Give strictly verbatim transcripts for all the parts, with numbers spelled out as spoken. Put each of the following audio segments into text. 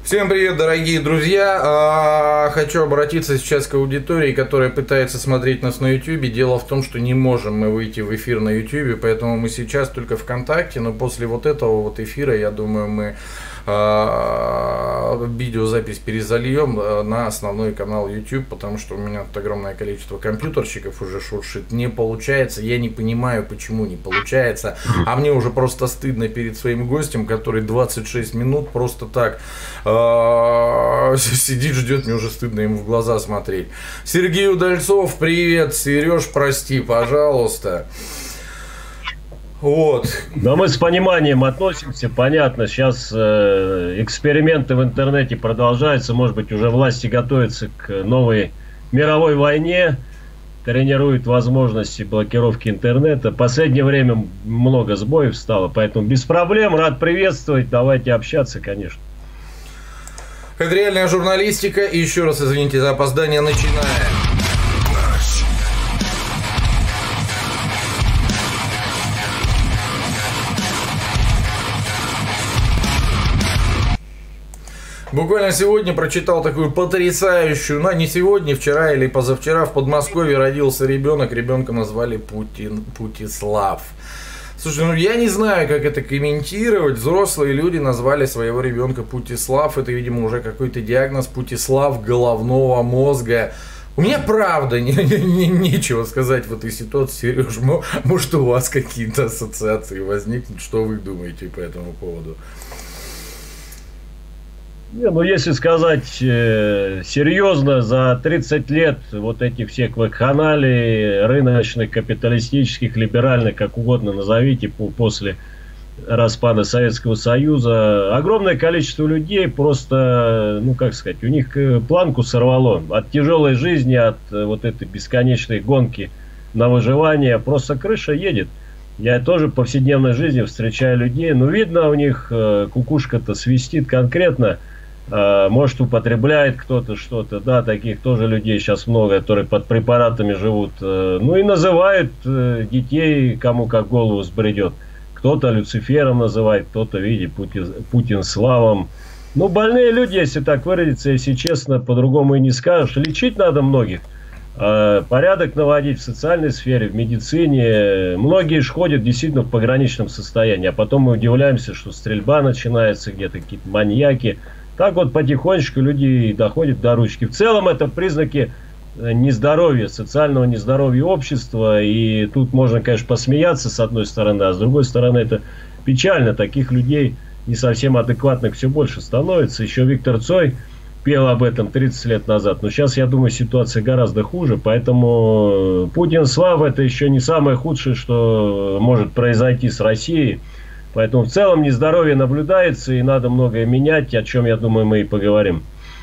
Всем привет, дорогие друзья! Хочу обратиться сейчас к аудитории, которая пытается смотреть нас на YouTube. Дело в том, что не можем мы выйти в эфир на YouTube, поэтому мы сейчас только ВКонтакте, но после вот этого вот эфира, я думаю, мы видеозапись перезальем на основной канал YouTube, потому что у меня тут огромное количество компьютерщиков уже шуршит. Не получается, я не понимаю, почему не получается, а мне уже просто стыдно перед своим гостем, который двадцать шесть минут просто так сидит, ждет, мне уже стыдно ему в глаза смотреть. Сергей Удальцов, привет. Сереж, прости, пожалуйста. Вот. Да, мы с пониманием относимся, понятно, сейчас э, эксперименты в интернете продолжаются, может быть, уже власти готовятся к новой мировой войне, тренируют возможности блокировки интернета. В последнее время много сбоев стало, поэтому без проблем, рад приветствовать, давайте общаться, конечно. Это реальная журналистика, и еще раз извините за опоздание, начинаем. Буквально сегодня прочитал такую потрясающую, ну не сегодня, вчера или позавчера в Подмосковье родился ребенок, ребенка назвали Путин, Путислав. Слушай, ну я не знаю, как это комментировать, взрослые люди назвали своего ребенка Путислав, это, видимо, уже какой-то диагноз, Путислав головного мозга. У меня правда не, не, нечего сказать в этой ситуации, Сереж, может у вас какие-то ассоциации возникнут, что вы думаете по этому поводу? Не, ну, если сказать э, серьезно, за тридцать лет вот этих всех вакханалий, рыночных, капиталистических, либеральных, как угодно назовите, по, после распада Советского Союза, огромное количество людей просто, ну, как сказать, у них планку сорвало. От тяжелой жизни, от вот этой бесконечной гонки на выживание просто крыша едет. Я тоже в повседневной жизни встречаю людей, но видно, у них э, кукушка-то свистит конкретно. Может, употребляет кто-то что-то, да, таких тоже людей сейчас много, которые под препаратами живут. Ну и называют детей, кому как голову сбредет. Кто-то Люцифером называет, кто-то, видите, Путин, Путинславом. Ну, больные люди, если так выразиться, если честно, по-другому и не скажешь. Лечить надо многих. Порядок наводить в социальной сфере, в медицине. Многие же ходят действительно в пограничном состоянии. А потом мы удивляемся, что стрельба начинается где-то, какие-то маньяки. Так вот потихонечку люди доходят до ручки. В целом это признаки нездоровья, социального нездоровья общества. И тут можно, конечно, посмеяться с одной стороны, а с другой стороны это печально. Таких людей не совсем адекватных все больше становится. Еще Виктор Цой пел об этом тридцать лет назад. Но сейчас, я думаю, ситуация гораздо хуже. Поэтому Путинслав — это еще не самое худшее, что может произойти с Россией. Поэтому в целом нездоровье наблюдается, и надо многое менять, о чем, я думаю, мы и поговорим.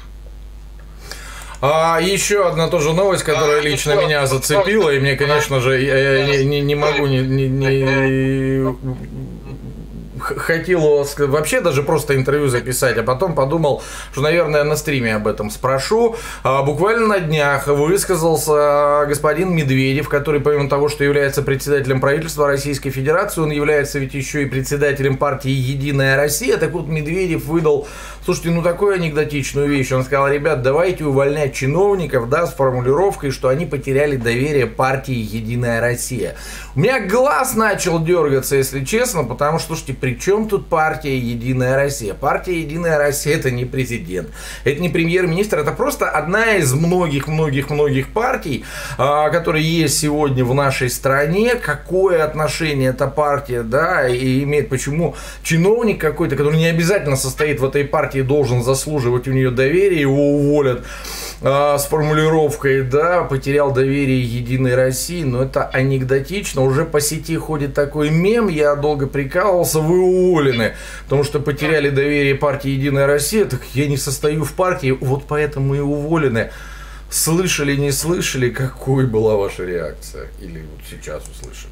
А еще одна тоже новость, которая лично меня зацепила, и мне, конечно же, я не, не, не могу не... не, не... хотел у вас вообще даже просто интервью записать, а потом подумал, что, наверное, на стриме об этом спрошу. А, буквально на днях высказался господин Медведев, который, помимо того, что является председателем правительства Российской Федерации, он является ведь еще и председателем партии «Единая Россия». Так вот, Медведев выдал, слушайте, ну такую анекдотичную вещь. Он сказал: ребят, давайте увольнять чиновников, да, с формулировкой, что они потеряли доверие партии «Единая Россия». У меня глаз начал дергаться, если честно, потому что, слушайте, при чем тут партия «Единая Россия»? Партия «Единая Россия» — это не президент, это не премьер-министр, это просто одна из многих-многих-многих партий, которые есть сегодня в нашей стране. Какое отношение эта партия, да, и имеет, почему чиновник какой-то, который не обязательно состоит в этой партии, должен заслуживать у нее доверия, его уволят а, с формулировкой, да, потерял доверие «Единой России». Но это анекдотично, уже по сети ходит такой мем, я долго прикалывался: вы уволены, потому что потеряли доверие партии «Единая Россия». Так я не состою в партии, вот поэтому и уволены. Слышали, не слышали, какой была ваша реакция? Или вот сейчас услышали?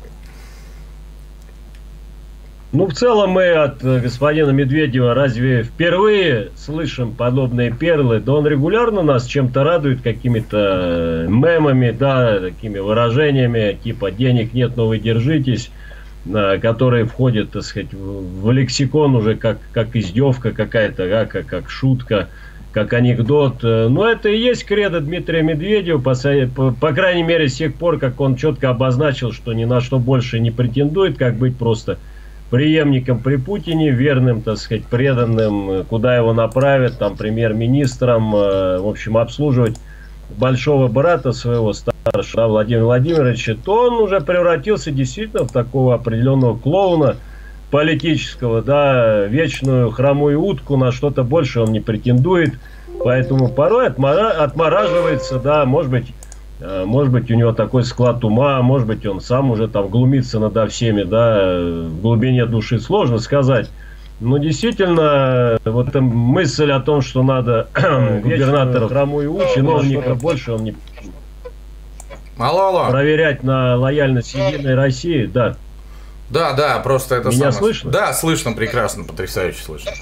Ну, в целом мы от господина Медведева разве впервые слышим подобные перлы? Да он регулярно нас чем-то радует, какими-то мемами, да, такими выражениями, типа «денег нет, но вы держитесь». которые входят, так сказать, в лексикон уже как, как издевка какая-то, да, как, как шутка, как анекдот. Но это и есть кредо Дмитрия Медведева, по, по, по крайней мере, с тех пор, как он четко обозначил, что ни на что больше не претендует, как быть просто преемником при Путине, верным, так сказать, преданным, куда его направят, там, премьер-министром, в общем, обслуживать большого брата своего старшего, Владимира Владимировича, то он уже превратился действительно в такого определенного клоуна политического, да, вечную хромую утку, на что-то больше он не претендует, поэтому порой отмора... отмораживается, да, может быть, может быть, у него такой склад ума, может быть, он сам уже там глумится надо всеми, да, в глубине души сложно сказать. Но действительно, вот эта мысль о том, что надо губернатора хромую утку, чиновника больше он не алло, алло. проверять на лояльность Единой России, да. Да, да, просто это Меня самое... слышно? Да, слышно прекрасно, потрясающе слышно.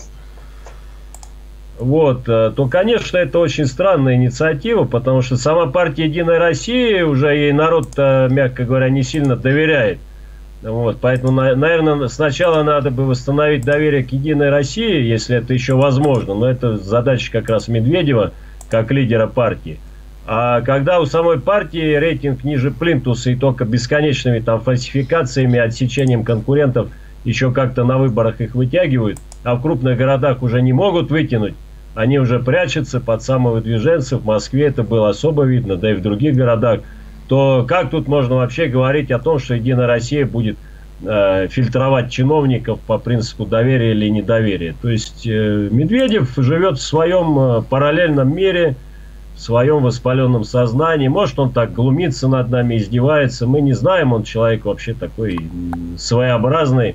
Вот, то, конечно, это очень странная инициатива, потому что сама партия «Единая Россия», уже ей народ, мягко говоря, не сильно доверяет. Вот, поэтому, наверное, сначала надо бы восстановить доверие к «Единой России», если это еще возможно. Но это задача как раз Медведева, как лидера партии. А когда у самой партии рейтинг ниже плинтуса и только бесконечными там фальсификациями, отсечением конкурентов еще как-то на выборах их вытягивают, а в крупных городах уже не могут вытянуть, они уже прячутся под самовыдвиженцев. В Москве это было особо видно, да и в других городах. То как тут можно вообще говорить о том, что Единая Россия будет э, фильтровать чиновников по принципу доверия или недоверия? То есть э, Медведев живет в своем э, параллельном мире, в своем воспаленном сознании. Может, он так глумится над нами, издевается. Мы не знаем, он человек вообще такой своеобразный.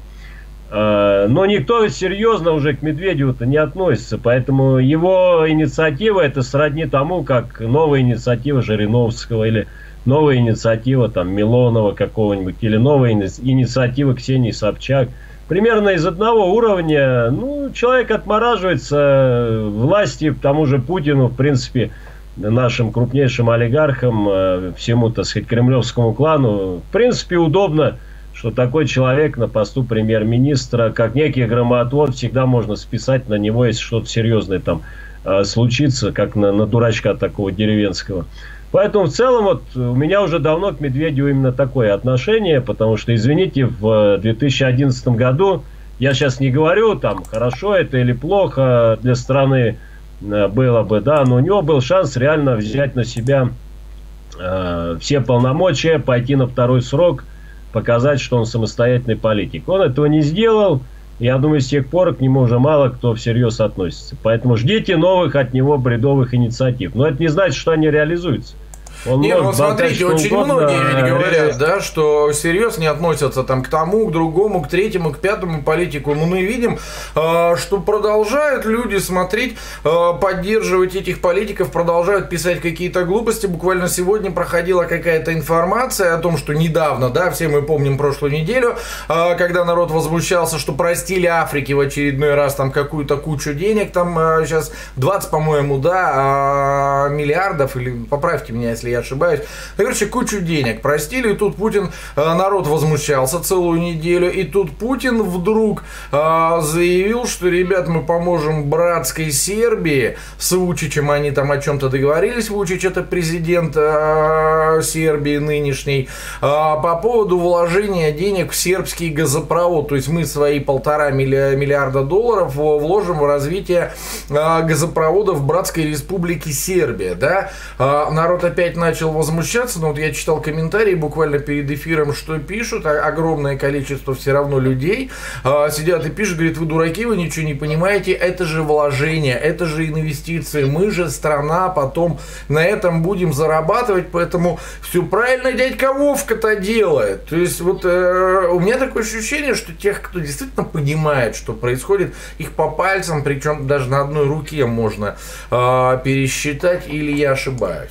Но никто серьезно уже к Медведеву-то не относится. Поэтому его инициатива это сродни тому, как новая инициатива Жириновского или новая инициатива там Милонова какого-нибудь, или новая инициатива Ксении Собчак. Примерно из одного уровня. Ну, человек отмораживается власти, к тому же Путину, в принципе, нашим крупнейшим олигархам, всему, так сказать, кремлевскому клану, в принципе, удобно, что такой человек на посту премьер-министра, как некий громоотвод, всегда можно списать на него, если что-то серьезное там э, случится, как на, на дурачка такого деревенского. Поэтому в целом вот у меня уже давно к Медведеву именно такое отношение, потому что, извините, в две тысячи одиннадцатом году, я сейчас не говорю, там, хорошо это или плохо для страны э, было бы, да, но у него был шанс реально взять на себя э, все полномочия, пойти на второй срок, показать, что он самостоятельный политик. Он этого не сделал. Я думаю, с тех пор к нему уже мало кто всерьез относится. Поэтому ждите новых от него бредовых инициатив. Но это не значит, что они реализуются. Он не, ну смотрите, болтать, очень угодно, многие ведь говорят, а... да, что всерьез не относятся там к тому, к другому, к третьему, к пятому политику. Но мы видим, э, что продолжают люди смотреть, э, поддерживать этих политиков, продолжают писать какие-то глупости. Буквально сегодня проходила какая-то информация о том, что недавно, да, все мы помним прошлую неделю, э, когда народ возмущался, что простили Африке в очередной раз там какую-то кучу денег, там э, сейчас двадцать, по-моему, да, э, миллиардов, или поправьте меня, если я ошибаюсь. Короче, кучу денег простили, и тут Путин, народ возмущался целую неделю, и тут Путин вдруг э, заявил, что, ребят, мы поможем братской Сербии с Вучичем, они там о чем-то договорились, Вучич это президент э, Сербии нынешний, э, по поводу вложения денег в сербский газопровод, то есть мы свои полтора миллиарда долларов вложим в развитие э, газопровода в братской республике Сербия, да, э, народ опять начал возмущаться, но вот я читал комментарии буквально перед эфиром, что пишут, а огромное количество все равно людей а, сидят и пишут, говорят, вы дураки, вы ничего не понимаете, это же вложение, это же инвестиции, мы же страна, потом на этом будем зарабатывать, поэтому все правильно дядька Вовка-то делает. То есть вот э, у меня такое ощущение, что тех, кто действительно понимает, что происходит, их по пальцам, причем даже на одной руке можно э, пересчитать, или я ошибаюсь?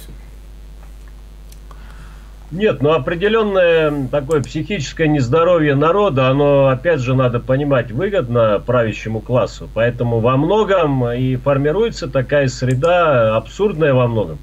Нет, ну определенное такое психическое нездоровье народа, оно, опять же, надо понимать, выгодно правящему классу. Поэтому во многом и формируется такая среда, абсурдная во многом,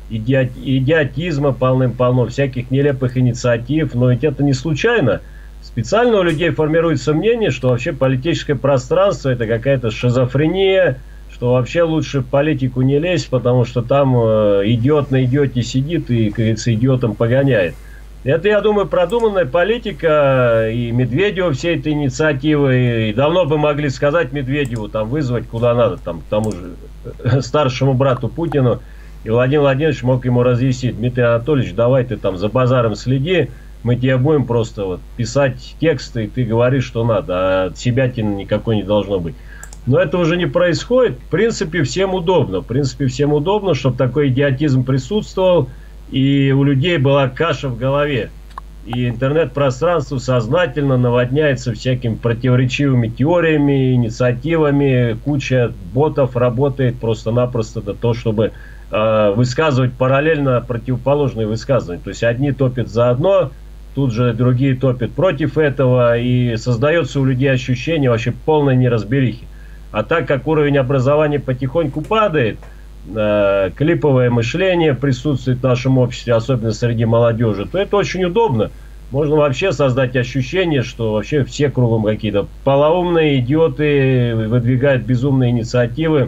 идиотизма полным-полно, всяких нелепых инициатив. Но ведь это не случайно. Специально у людей формируется мнение, что вообще политическое пространство это какая-то шизофрения, что вообще лучше в политику не лезть, потому что там э, идиот на идиоте сидит и, как говорится, идиотом погоняет. Это, я думаю, продуманная политика, и Медведеву всей этой инициативы, и давно бы могли сказать Медведеву, там, вызвать куда надо, там, к тому же старшему брату Путину, и Владимир Владимирович мог ему разъяснить: Дмитрий Анатольевич, давай ты там за базаром следи, мы тебе будем просто вот писать тексты, и ты говоришь, что надо, а от себятины никакой не должно быть. Но это уже не происходит. В принципе, всем удобно. В принципе, всем удобно, чтобы такой идиотизм присутствовал, и у людей была каша в голове. И интернет-пространство сознательно наводняется всякими противоречивыми теориями, инициативами. Куча ботов работает просто-напросто для того, чтобы э, высказывать параллельно противоположные высказывания. То есть одни топят за одно, тут же другие топят против этого. И создается у людей ощущение вообще полной неразберихи. А так как уровень образования потихоньку падает, э, клиповое мышление присутствует в нашем обществе, особенно среди молодежи, то это очень удобно. Можно вообще создать ощущение, что вообще все кругом какие-то полоумные идиоты выдвигают безумные инициативы.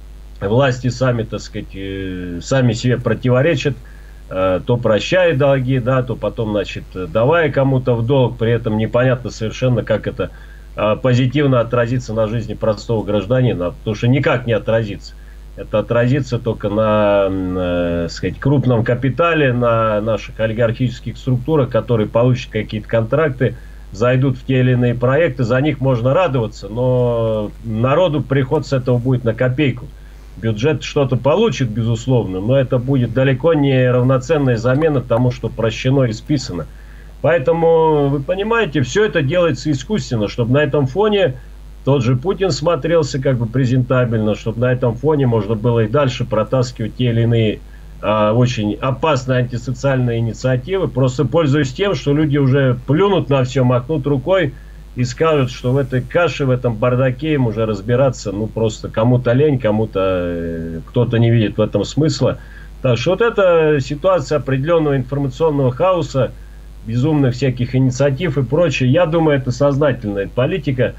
Власти сами, так сказать, э, сами себе противоречат. Э, то прощай долги, да, то потом, значит, давай кому-то в долг. При этом непонятно совершенно, как это позитивно отразится на жизни простого гражданина, потому что никак не отразится. Это отразится только на, на сказать, крупном капитале, на наших олигархических структурах, которые получат какие-то контракты, зайдут в те или иные проекты, за них можно радоваться, но народу приход с этого будет на копейку. Бюджет что-то получит, безусловно, но это будет далеко не равноценная замена тому, что прощено и списано. Поэтому, вы понимаете, все это делается искусственно, чтобы на этом фоне тот же Путин смотрелся как бы презентабельно, чтобы на этом фоне можно было и дальше протаскивать те или иные а, очень опасные антисоциальные инициативы, просто пользуясь тем, что люди уже плюнут на все, махнут рукой и скажут, что в этой каше, в этом бардаке им уже разбираться, ну просто кому-то лень, кому-то э, кто-то не видит в этом смысла. Так что вот эта ситуация определенного информационного хаоса, безумных всяких инициатив и прочее, я думаю, это сознательная политика,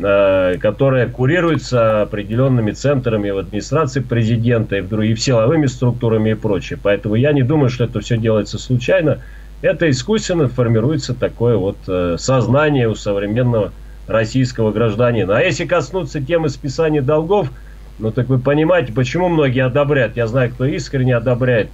э, которая курируется определенными центрами в администрации президента и, в, и в силовыми структурами и прочее. Поэтому я не думаю, что это все делается случайно. Это искусственно формируется такое вот э, сознание у современного российского гражданина. А если коснуться темы списания долгов, ну так вы понимаете, почему многие одобряют. Я знаю, кто искренне одобряет.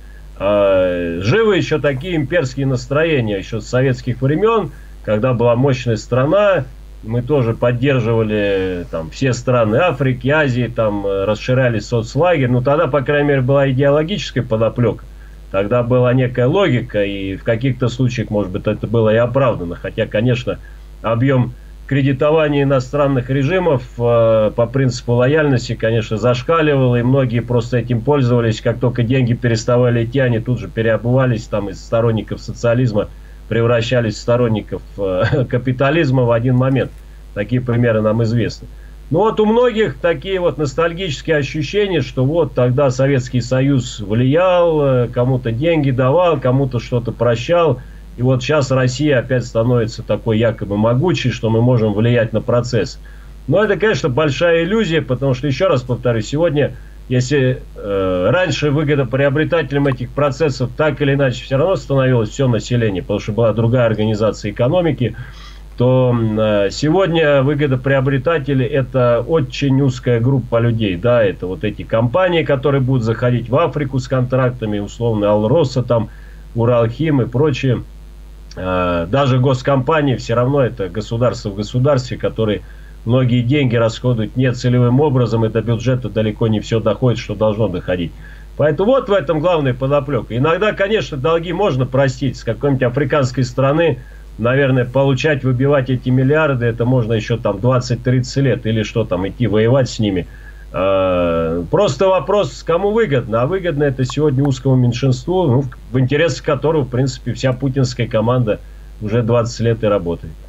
Живы еще такие имперские настроения еще с советских времен, когда была мощная страна, мы тоже поддерживали там все страны Африки, Азии, там расширяли соцлагерь, но тогда, по крайней мере, была идеологическая подоплека, тогда была некая логика, и в каких-то случаях, может быть, это было и оправдано, хотя, конечно, объем кредитование иностранных режимов э, по принципу лояльности, конечно, зашкаливало, и многие просто этим пользовались. Как только деньги переставали идти, они тут же переобувались там из сторонников социализма, превращались в сторонников э, капитализма в один момент. Такие примеры нам известны. Ну вот у многих такие вот ностальгические ощущения, что вот тогда Советский Союз влиял, э, кому-то деньги давал, кому-то что-то прощал. И вот сейчас Россия опять становится такой якобы могучей, что мы можем влиять на процесс. Но это, конечно, большая иллюзия, потому что, еще раз повторю, сегодня, если э, раньше выгодоприобретателем этих процессов так или иначе все равно становилось все население, потому что была другая организация экономики, то э, сегодня выгодоприобретатели — это очень узкая группа людей. Да, это вот эти компании, которые будут заходить в Африку с контрактами, условно Алроса, там, Уралхим и прочее. Даже госкомпании все равно это государство в государстве, которые многие деньги расходуют не целевым образом, и до бюджета далеко не все доходит, что должно доходить. Поэтому вот в этом главная подоплека. Иногда, конечно, долги можно простить. С какой-нибудь африканской страны, наверное, получать, выбивать эти миллиарды, это можно еще там двадцать-тридцать лет, или что там, идти воевать с ними. Просто вопрос, кому выгодно. А выгодно это сегодня узкому меньшинству, ну, в интересах которого, в принципе, вся путинская команда уже двадцать лет и работает.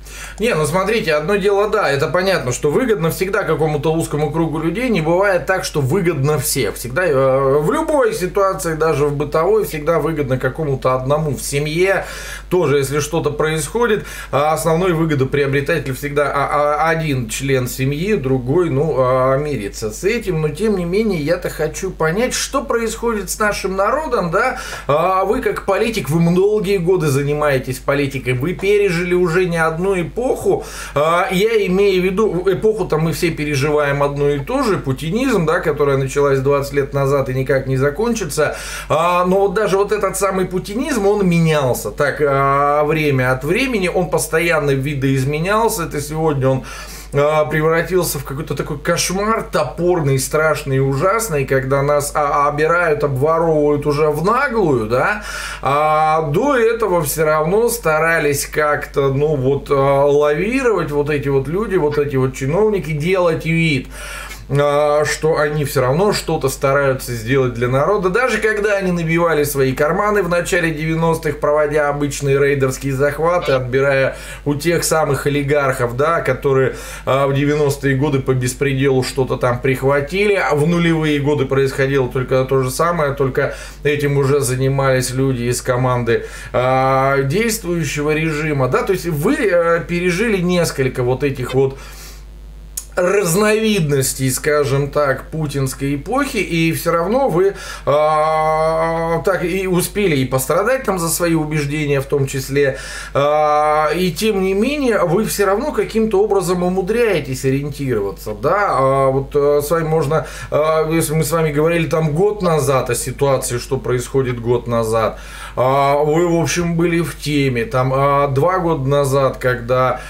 Не, ну смотрите, одно дело, да, это понятно, что выгодно всегда какому-то узкому кругу людей, не бывает так, что выгодно всем. Всегда, э, в любой ситуации, даже в бытовой, всегда выгодно какому-то одному. В семье тоже, если что-то происходит, основной выгодоприобретатель всегда а, а, один член семьи, другой, ну, а, мирится с этим. Но, тем не менее, я-то хочу понять, что происходит с нашим народом, да? А вы, как политик, вы многие годы занимаетесь политикой, вы пережили уже не одну эпоху, я имею в виду, эпоху-то мы все переживаем одно и то же, путинизм, да, которая началась двадцать лет назад и никак не закончится, но вот даже вот этот самый путинизм, он менялся, так, время от времени, он постоянно видоизменялся, это сегодня он превратился в какой-то такой кошмар топорный, страшный и ужасный, когда нас обирают, обворовывают уже в наглую, да, а до этого все равно старались как-то, ну вот, лавировать вот эти вот люди, вот эти вот чиновники, делать вид, что они все равно что-то стараются сделать для народа, даже когда они набивали свои карманы в начале девяностых, проводя обычные рейдерские захваты, отбирая у тех самых олигархов, да, которые в девяностые годы по беспределу что-то там прихватили, а в нулевые годы происходило только то же самое, только этим уже занимались люди из команды действующего режима, да, то есть вы пережили несколько вот этих вот разновидностей, скажем так, путинской эпохи, и все равно вы э, так и успели и пострадать там за свои убеждения в том числе, э, и тем не менее вы все равно каким-то образом умудряетесь ориентироваться, да, э, вот э, с вами можно, э, если мы с вами говорили там год назад о ситуации, что происходит год назад, э, вы, в общем, были в теме, там э, два года назад, когда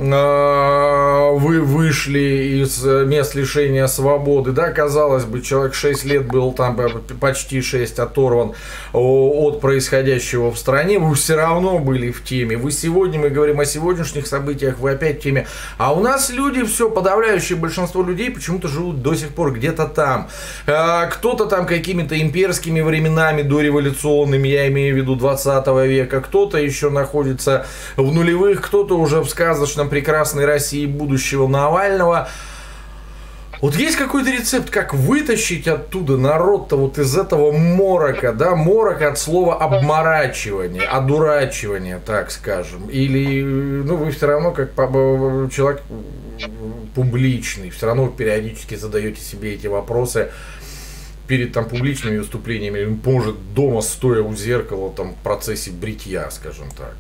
вы вышли из мест лишения свободы, да, казалось бы, человек шесть лет был там, почти шесть, оторван от происходящего в стране, вы все равно были в теме. Вы сегодня, мы говорим о сегодняшних событиях, вы опять в теме. А у нас люди, все, подавляющее большинство людей почему-то живут до сих пор где-то там. Кто-то там какими-то имперскими временами дореволюционными, я имею в виду двадцатого века, кто-то еще находится в нулевых, кто-то уже в сказочном прекрасной России будущего Навального. Вот есть какой-то рецепт, как вытащить оттуда народ-то вот из этого морока, да, морок от слова обморачивание, одурачивание, так скажем, или, ну, вы все равно как человек публичный, все равно периодически задаете себе эти вопросы перед там публичными выступлениями, может, дома стоя у зеркала там в процессе бритья, скажем так.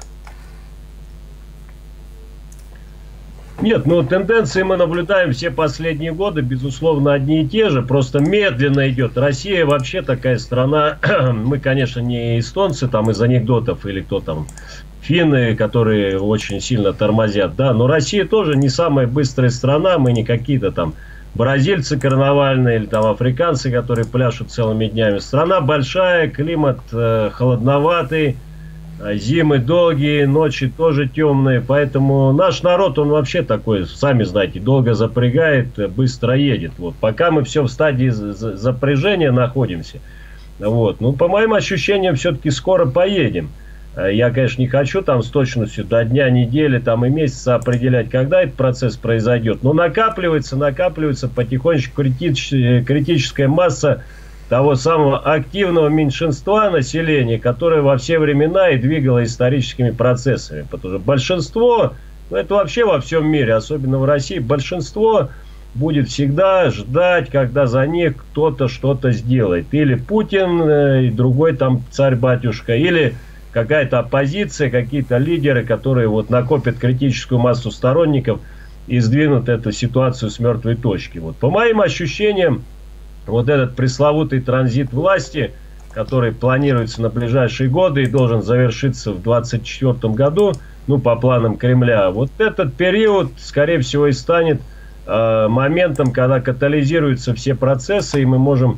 Нет, ну тенденции мы наблюдаем все последние годы, безусловно, одни и те же, просто медленно идет. Россия вообще такая страна, мы, конечно, не эстонцы там из анекдотов или кто там, финны, которые очень сильно тормозят, да, но Россия тоже не самая быстрая страна, мы не какие-то там бразильцы карнавальные или там африканцы, которые пляшут целыми днями. Страна большая, климат э, холодноватый. Зимы долгие, ночи тоже темные, поэтому наш народ, он вообще такой, сами знаете, долго запрягает, быстро едет. Вот, пока мы все в стадии запряжения находимся, вот, ну, по моим ощущениям, все-таки скоро поедем. Я, конечно, не хочу там с точностью до дня, недели там, и месяца определять, когда этот процесс произойдет, но накапливается, накапливается потихонечку критич, критическая масса того самого активного меньшинства населения, которое во все времена и двигало историческими процессами. Потому что большинство, ну это вообще во всем мире, особенно в России, большинство будет всегда ждать, когда за них кто-то что-то сделает. Или Путин, и другой там царь-батюшка, или какая-то оппозиция, какие-то лидеры, которые вот накопят критическую массу сторонников и сдвинут эту ситуацию с мертвой точки. Вот по моим ощущениям, вот этот пресловутый транзит власти, который планируется на ближайшие годы и должен завершиться в двадцать четвёртом году, ну, по планам Кремля, вот этот период, скорее всего, и станет э, моментом, когда катализируются все процессы, и мы можем,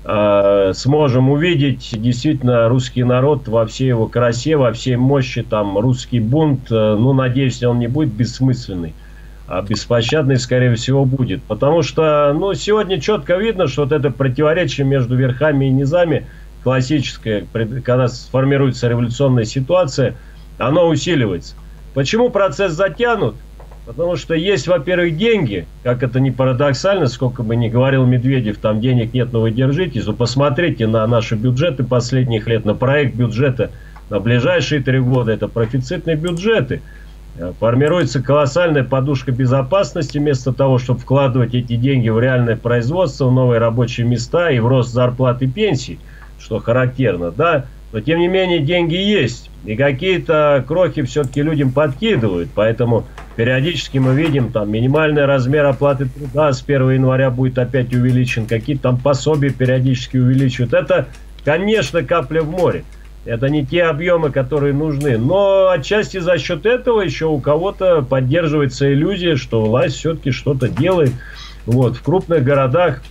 э, сможем увидеть действительно русский народ во всей его красе, во всей мощи, там, русский бунт, э, ну, надеюсь, он не будет бессмысленный. А беспощадный, скорее всего, будет. Потому что, ну, сегодня четко видно, что вот это противоречие между верхами и низами, классическое, когда сформируется революционная ситуация, оно усиливается. Почему процесс затянут? Потому что есть, во-первых, деньги, как это ни парадоксально, сколько бы ни говорил Медведев, там денег нет, но вы держитесь. Но посмотрите на наши бюджеты последних лет, на проект бюджета на ближайшие три года. Это профицитные бюджеты. Формируется колоссальная подушка безопасности вместо того, чтобы вкладывать эти деньги в реальное производство, в новые рабочие места и в рост зарплат и пенсий, что характерно, да. Но, тем не менее, деньги есть. И какие-то крохи все-таки людям подкидывают. Поэтому периодически мы видим, там, минимальный размер оплаты труда с первого января будет опять увеличен. Какие-то там пособия периодически увеличивают. Это, конечно, капля в море. Это не те объемы, которые нужны. Но отчасти за счет этого еще у кого-то поддерживается иллюзия, что власть все-таки что-то делает. Вот, в крупных городах,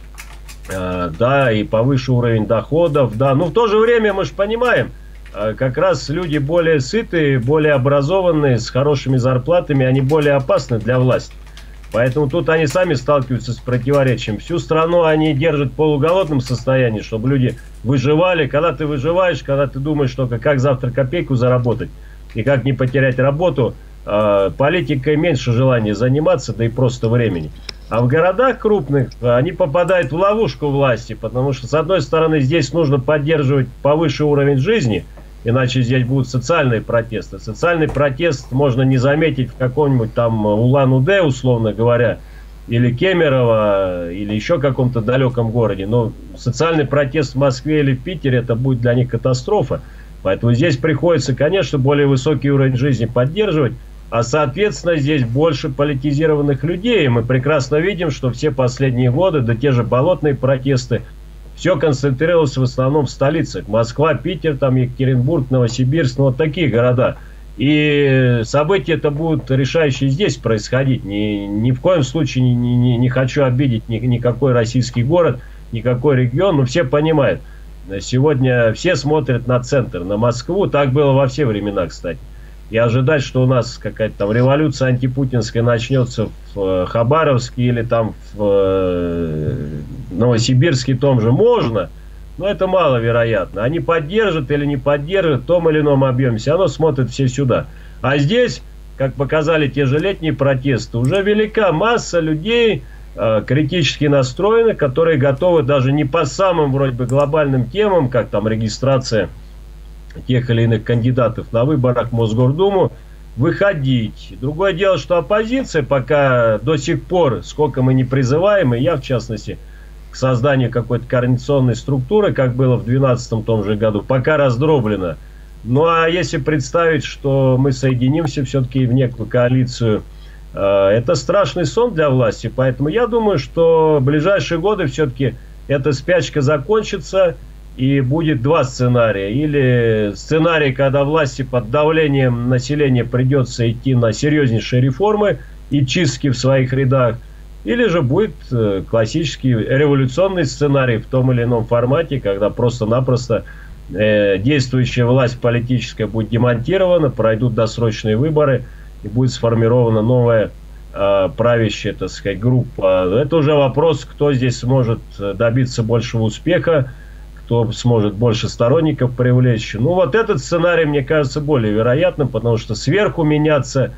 э, да, и повыше уровень доходов, да. Но в то же время мы же понимаем, э, как раз люди более сытые, более образованные, с хорошими зарплатами, они более опасны для власти. Поэтому тут они сами сталкиваются с противоречием. Всю страну они держат в полуголодном состоянии, чтобы люди выживали. Когда ты выживаешь, когда ты думаешь только, как завтра копейку заработать и как не потерять работу, э, политикой меньше желания заниматься, да и просто времени. А в городах крупных они попадают в ловушку власти, потому что, с одной стороны, здесь нужно поддерживать повыше уровень жизни, иначе здесь будут социальные протесты. Социальный протест можно не заметить в каком-нибудь там Улан-Удэ, условно говоря, или Кемерово, или еще каком-то далеком городе. Но социальный протест в Москве или в Питере, это будет для них катастрофа. Поэтому здесь приходится, конечно, более высокий уровень жизни поддерживать, а, соответственно, здесь больше политизированных людей. И мы прекрасно видим, что все последние годы, да те же болотные протесты, все концентрировалось в основном в столицах. Москва, Питер, там Екатеринбург, Новосибирск, ну вот такие города. И события это будут решающие здесь происходить. Ни, ни в коем случае не, не, не хочу обидеть ни, никакой российский город, никакой регион. Но все понимают, сегодня все смотрят на центр, на Москву. Так было во все времена, кстати. И ожидать, что у нас какая-то там революция антипутинская начнется в Хабаровске или там в Новосибирске том же можно, но это маловероятно. Они поддержат или не поддержат в том или ином объеме, все равно смотрят все сюда. А здесь, как показали те же летние протесты, уже велика масса людей э, критически настроенных, которые готовы даже не по самым вроде бы глобальным темам, как там регистрация тех или иных кандидатов на выборах в Мосгордуму, выходить. Другое дело, что оппозиция пока до сих пор, сколько мы не призываем, и я в частности, к созданию какой-то координационной структуры, как было в двенадцатом том же году, пока раздроблена. Ну а если представить, что мы соединимся все-таки в некую коалицию, это страшный сон для власти. Поэтому я думаю, что в ближайшие годы все-таки эта спячка закончится. И будет два сценария. Или сценарий, когда власти под давлением населения придется идти на серьезнейшие реформы и чистки в своих рядах. Или же будет классический революционный сценарий в том или ином формате, когда просто-напросто э, действующая власть политическая будет демонтирована, пройдут досрочные выборы и будет сформирована новая э, правящая, так сказать, группа. Это уже вопрос, кто здесь сможет добиться большего успеха, кто сможет больше сторонников привлечь. Ну, вот этот сценарий, мне кажется, более вероятным, потому что сверху меняться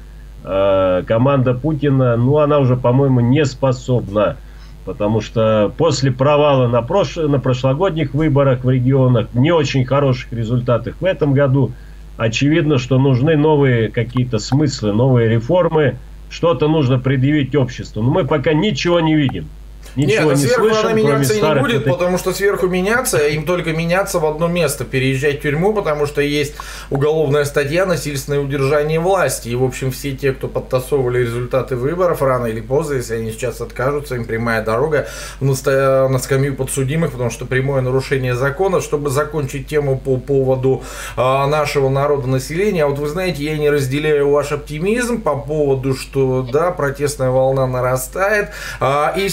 э, команда Путина, ну, она уже, по-моему, не способна. Потому что после провала на, прош... на прошлогодних выборах в регионах, не очень хороших результатах в этом году, очевидно, что нужны новые какие-то смыслы, новые реформы. Что-то нужно предъявить обществу. Но мы пока ничего не видим. Ничего Нет, не сверху слышим, она меняться не будет, вот потому что сверху меняться, им только меняться в одно место, переезжать в тюрьму, потому что есть уголовная статья «Насильственное удержание власти». И, в общем, все те, кто подтасовывали результаты выборов, рано или поздно, если они сейчас откажутся, им прямая дорога на, на скамью подсудимых, потому что прямое нарушение закона. Чтобы закончить тему по поводу а, нашего народа, населения, вот вы знаете, я не разделяю ваш оптимизм по поводу, что, да, протестная волна нарастает, а, и сейчас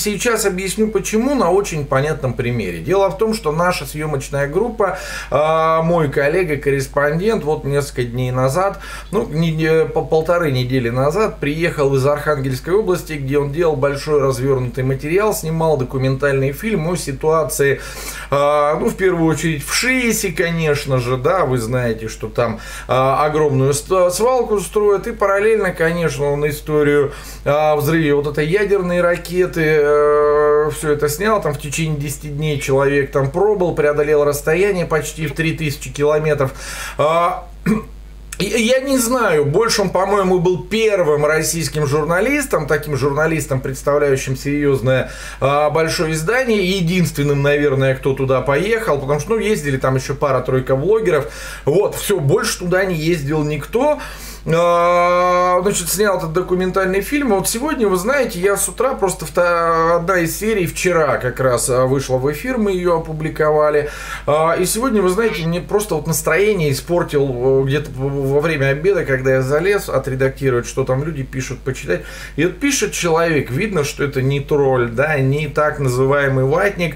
объясню почему на очень понятном примере. Дело в том, что наша съемочная группа, э, мой коллега-корреспондент, вот несколько дней назад, ну, не, по полторы недели назад, приехал из Архангельской области, где он делал большой развернутый материал, снимал документальный фильм о ситуации, э, ну, в первую очередь в ШИЭСе, конечно же, да, вы знаете, что там э, огромную свалку строят, и параллельно, конечно, он историю о взрыве вот этой ядерной ракеты, э, все это снял, там в течение десяти дней человек там пробыл, преодолел расстояние почти в три тысячи километров. Э, Я не знаю, больше он, по-моему, был первым российским журналистом, таким журналистом, представляющим серьезное а, большое издание, единственным, наверное, кто туда поехал, потому что, ну, ездили там еще пара-тройка блогеров, вот, все, больше туда не ездил никто. Значит, снял этот документальный фильм. Вот сегодня, вы знаете, я с утра просто одна из серий вчера как раз вышла в эфир, мы ее опубликовали. И сегодня, вы знаете, мне просто вот настроение испортил где-то во время обеда, когда я залез отредактировать, что там люди пишут, почитать. И вот пишет человек, видно, что это не тролль, да, не так называемый ватник.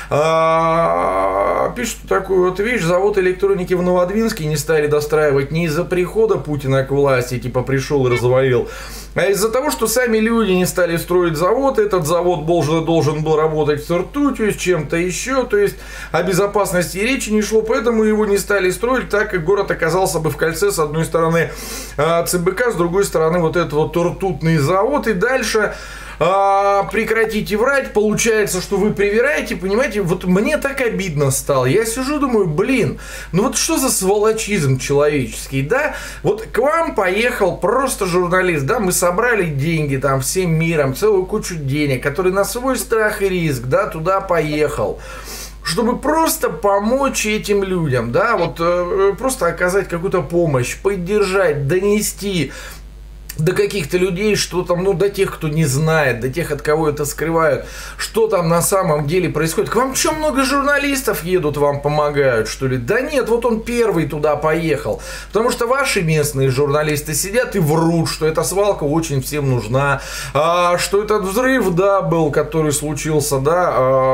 Пишет такую вот вещь: завод электроники в Новодвинске не стали достраивать не из-за прихода Путина к власти, типа пришел и развалил, а из-за того, что сами люди не стали строить завод. Этот завод должен, должен был работать с ртутью, с чем-то еще, то есть о безопасности речи не шло, поэтому его не стали строить, так как город оказался бы в кольце, с одной стороны ЦБК, с другой стороны вот этот вот ртутный завод. И дальше А, прекратите врать, получается, что вы привираете, понимаете, вот мне так обидно стало, я сижу, думаю, блин, ну вот что за сволочизм человеческий, да, вот к вам поехал просто журналист, да, мы собрали деньги там всем миром, целую кучу денег, который на свой страх и риск, да, туда поехал, чтобы просто помочь этим людям, да, вот э, просто оказать какую-то помощь, поддержать, донести до каких-то людей, что там, ну, до тех, кто не знает, до тех, от кого это скрывают, что там на самом деле происходит. К вам что, много журналистов едут, вам помогают, что ли? Да нет, вот он первый туда поехал. Потому что ваши местные журналисты сидят и врут, что эта свалка очень всем нужна, а, что этот взрыв, да, был, который случился, да,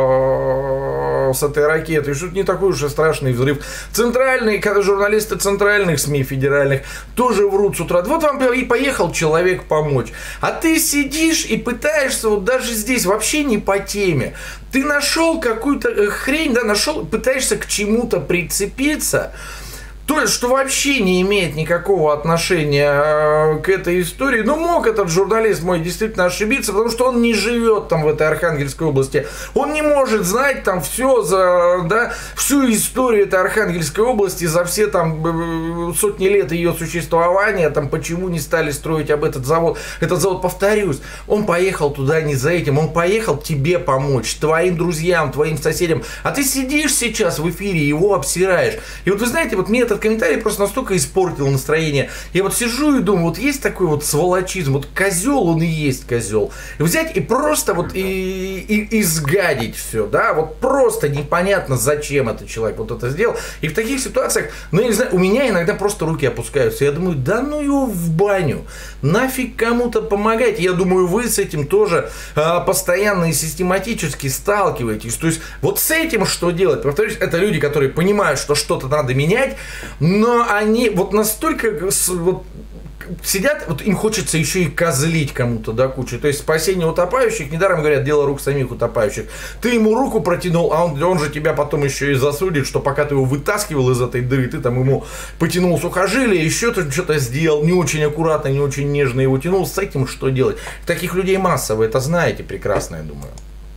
а, с этой ракетой, что это не такой уж и страшный взрыв. Центральные, журналисты центральных СМИ федеральных тоже врут с утра. Вот вам и поехал человек помочь, а ты сидишь и пытаешься вот даже здесь вообще не по теме. Ты нашел какую-то хрень, да, нашел, пытаешься к чему-то прицепиться, то есть, что вообще не имеет никакого отношения к этой истории. Ну, мог этот журналист мой действительно ошибиться, потому что он не живет там в этой Архангельской области. Он не может знать там все за, да, всю историю этой Архангельской области, за все там сотни лет ее существования, там, почему не стали строить об этот завод. Этот завод, повторюсь, он поехал туда не за этим, он поехал тебе помочь, твоим друзьям, твоим соседям. А ты сидишь сейчас в эфире, его обсираешь. И вот вы знаете, вот мне этот комментарий просто настолько испортил настроение. Я вот сижу и думаю, вот есть такой вот сволочизм, вот козел, он и есть козел. Взять и просто вот и, и, изгадить все, да, вот просто непонятно, зачем этот человек вот это сделал. И в таких ситуациях, ну, я не знаю, у меня иногда просто руки опускаются. Я думаю, да ну его в баню, нафиг кому-то помогать. Я думаю, вы с этим тоже а, постоянно и систематически сталкиваетесь. То есть вот с этим что делать? Повторюсь, это люди, которые понимают, что что-то надо менять, но они вот настолько вот, сидят, вот им хочется еще и козлить кому-то до кучи. То есть спасение утопающих, недаром говорят, дело рук самих утопающих. Ты ему руку протянул, а он, он же тебя потом еще и засудит, что пока ты его вытаскивал из этой дыры, ты там ему потянул сухожилие, еще ты что-то сделал не очень аккуратно, не очень нежно его тянул. С этим что делать? Таких людей масса, вы это знаете прекрасно, я думаю.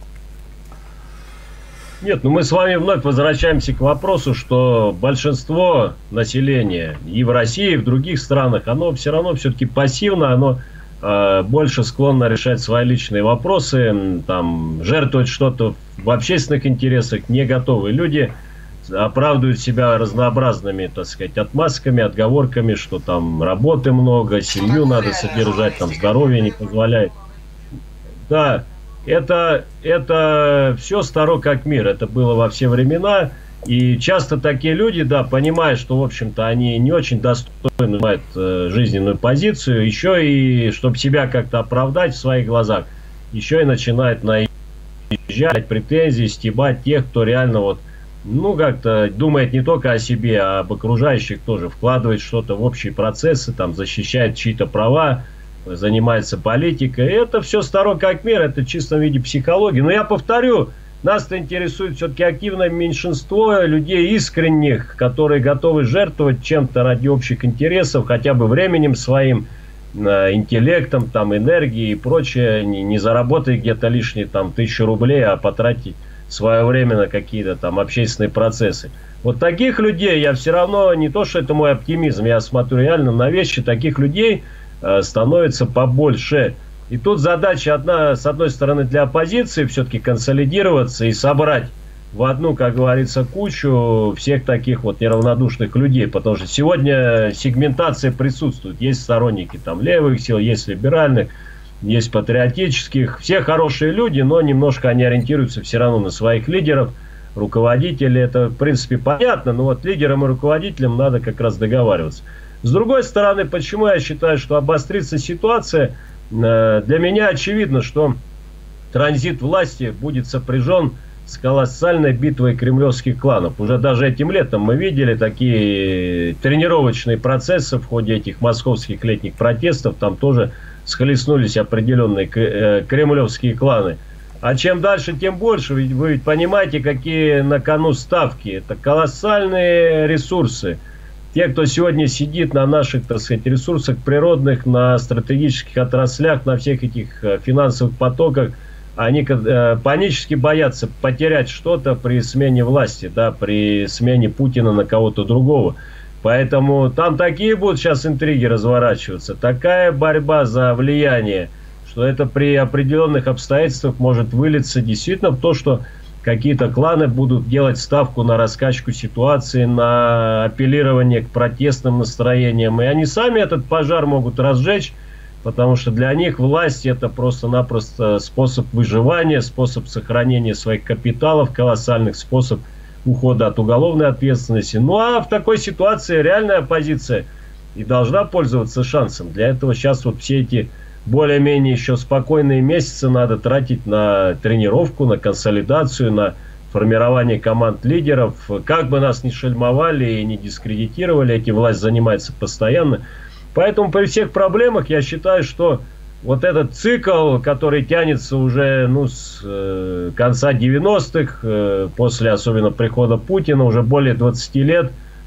Нет, ну мы с вами вновь возвращаемся к вопросу, что большинство населения и в России, и в других странах, оно все равно все-таки пассивно, оно э, больше склонно решать свои личные вопросы, там, жертвовать что-то в общественных интересах не готовы. Люди оправдывают себя разнообразными, так сказать, отмазками, отговорками, что там работы много, семью надо содержать, там здоровье не позволяет. Да. Это, это все старо как мир, это было во все времена, и часто такие люди, да, понимая, что, в общем-то, они не очень достойно занимают э, жизненную позицию, еще и, чтобы себя как-то оправдать в своих глазах, еще и начинают наезжать приезжать, претензии, стебать тех, кто реально вот, ну, как-то думает не только о себе, а об окружающих тоже, вкладывает что-то в общие процессы, там, защищает чьи-то права, занимается политикой. И это все старо как мир, это в чистом виде психологии. Но я повторю, нас-то интересует все-таки активное меньшинство людей искренних, которые готовы жертвовать чем-то ради общих интересов, хотя бы временем своим, интеллектом, там, энергией и прочее. Не, не заработать где-то лишние там тысячу рублей, а потратить свое время на какие-то там общественные процессы. Вот таких людей я все равно, не то что это мой оптимизм, я смотрю реально на вещи, таких людей э, становится побольше. И тут задача одна, с одной стороны, для оппозиции все-таки консолидироваться и собрать в одну, как говорится, кучу всех таких вот неравнодушных людей, потому что сегодня сегментация присутствует. Есть сторонники там левых сил, есть либеральных, есть патриотических. Все хорошие люди, но немножко они ориентируются все равно на своих лидеров, руководителей. Это, в принципе, понятно, но вот лидерам и руководителям надо как раз договариваться. С другой стороны, почему я считаю, что обострится ситуация? Для меня очевидно, что транзит власти будет сопряжен с колоссальной битвой кремлевских кланов. Уже даже этим летом мы видели такие тренировочные процессы в ходе этих московских летних протестов. Там тоже схлестнулись определенные кремлевские кланы. А чем дальше, тем больше. Ведь вы ведь понимаете, какие на кону ставки. Это колоссальные ресурсы. Те, кто сегодня сидит на наших, так сказать, ресурсах природных, на стратегических отраслях, на всех этих финансовых потоках, они э, панически боятся потерять что-то при смене власти, да, при смене Путина на кого-то другого. Поэтому там такие будут сейчас интриги разворачиваться, такая борьба за влияние, что это при определенных обстоятельствах может вылиться действительно в то, что какие-то кланы будут делать ставку на раскачку ситуации, на апеллирование к протестным настроениям. И они сами этот пожар могут разжечь, потому что для них власть это просто-напросто способ выживания, способ сохранения своих капиталов, колоссальных способ ухода от уголовной ответственности. Ну а в такой ситуации реальная оппозиция и должна пользоваться шансом. Для этого сейчас вот все эти более-менее еще спокойные месяцы надо тратить на тренировку, на консолидацию, на формирование команд лидеров. Как бы нас ни шельмовали и не дискредитировали, эти власть занимается постоянно. Поэтому при всех проблемах я считаю, что вот этот цикл, который тянется уже ну, с э, конца девяностых, э, после особенно прихода Путина, уже более двадцати лет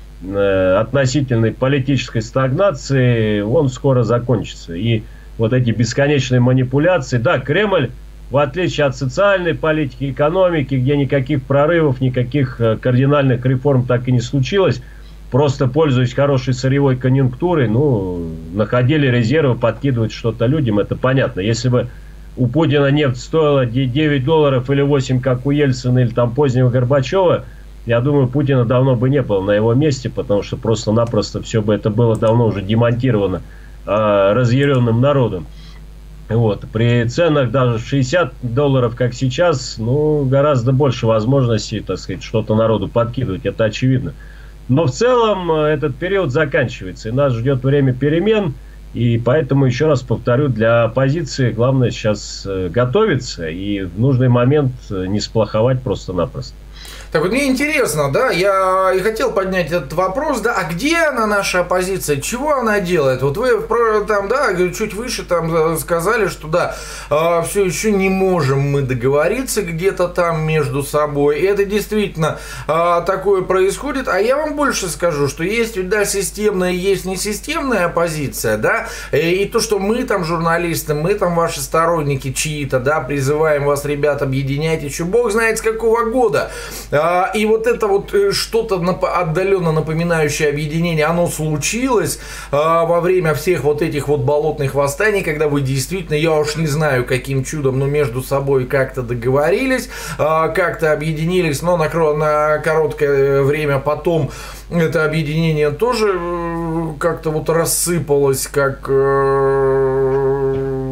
э, относительной политической стагнации, он скоро закончится. И вот эти бесконечные манипуляции, да, Кремль, в отличие от социальной политики, экономики, где никаких прорывов, никаких э, кардинальных реформ так и не случилось, просто пользуясь хорошей сырьевой конъюнктурой, ну, находили резервы, подкидывать что-то людям, это понятно. Если бы у Путина нефть стоила девять долларов или восемь, как у Ельцина или там позднего Горбачева, я думаю, Путина давно бы не было на его месте, потому что просто-напросто все бы это было давно уже демонтировано э, разъяренным народом. Вот. При ценах даже шестьдесят долларов, как сейчас, ну, гораздо больше возможностей, так сказать, что-то народу подкидывать, это очевидно. Но в целом этот период заканчивается, и нас ждет время перемен, и поэтому, еще раз повторю, для оппозиции главное сейчас готовиться и в нужный момент не сплоховать просто-напросто. Так вот, мне интересно, да, я и хотел поднять этот вопрос, да, а где она, наша оппозиция, чего она делает? Вот вы там, да, чуть выше там сказали, что да, все еще не можем мы договориться где-то там между собой, и это действительно такое происходит, а я вам больше скажу, что есть, да, системная, есть несистемная оппозиция, да, и то, что мы там журналисты, мы там ваши сторонники чьи-то, да, призываем вас, ребят, объединять еще бог знает с какого года. И вот это вот что-то отдаленно напоминающее объединение, оно случилось во время всех вот этих вот болотных восстаний, когда вы действительно, я уж не знаю каким чудом, но между собой как-то договорились, как-то объединились, но на, на короткое время потом это объединение тоже как-то вот рассыпалось, как...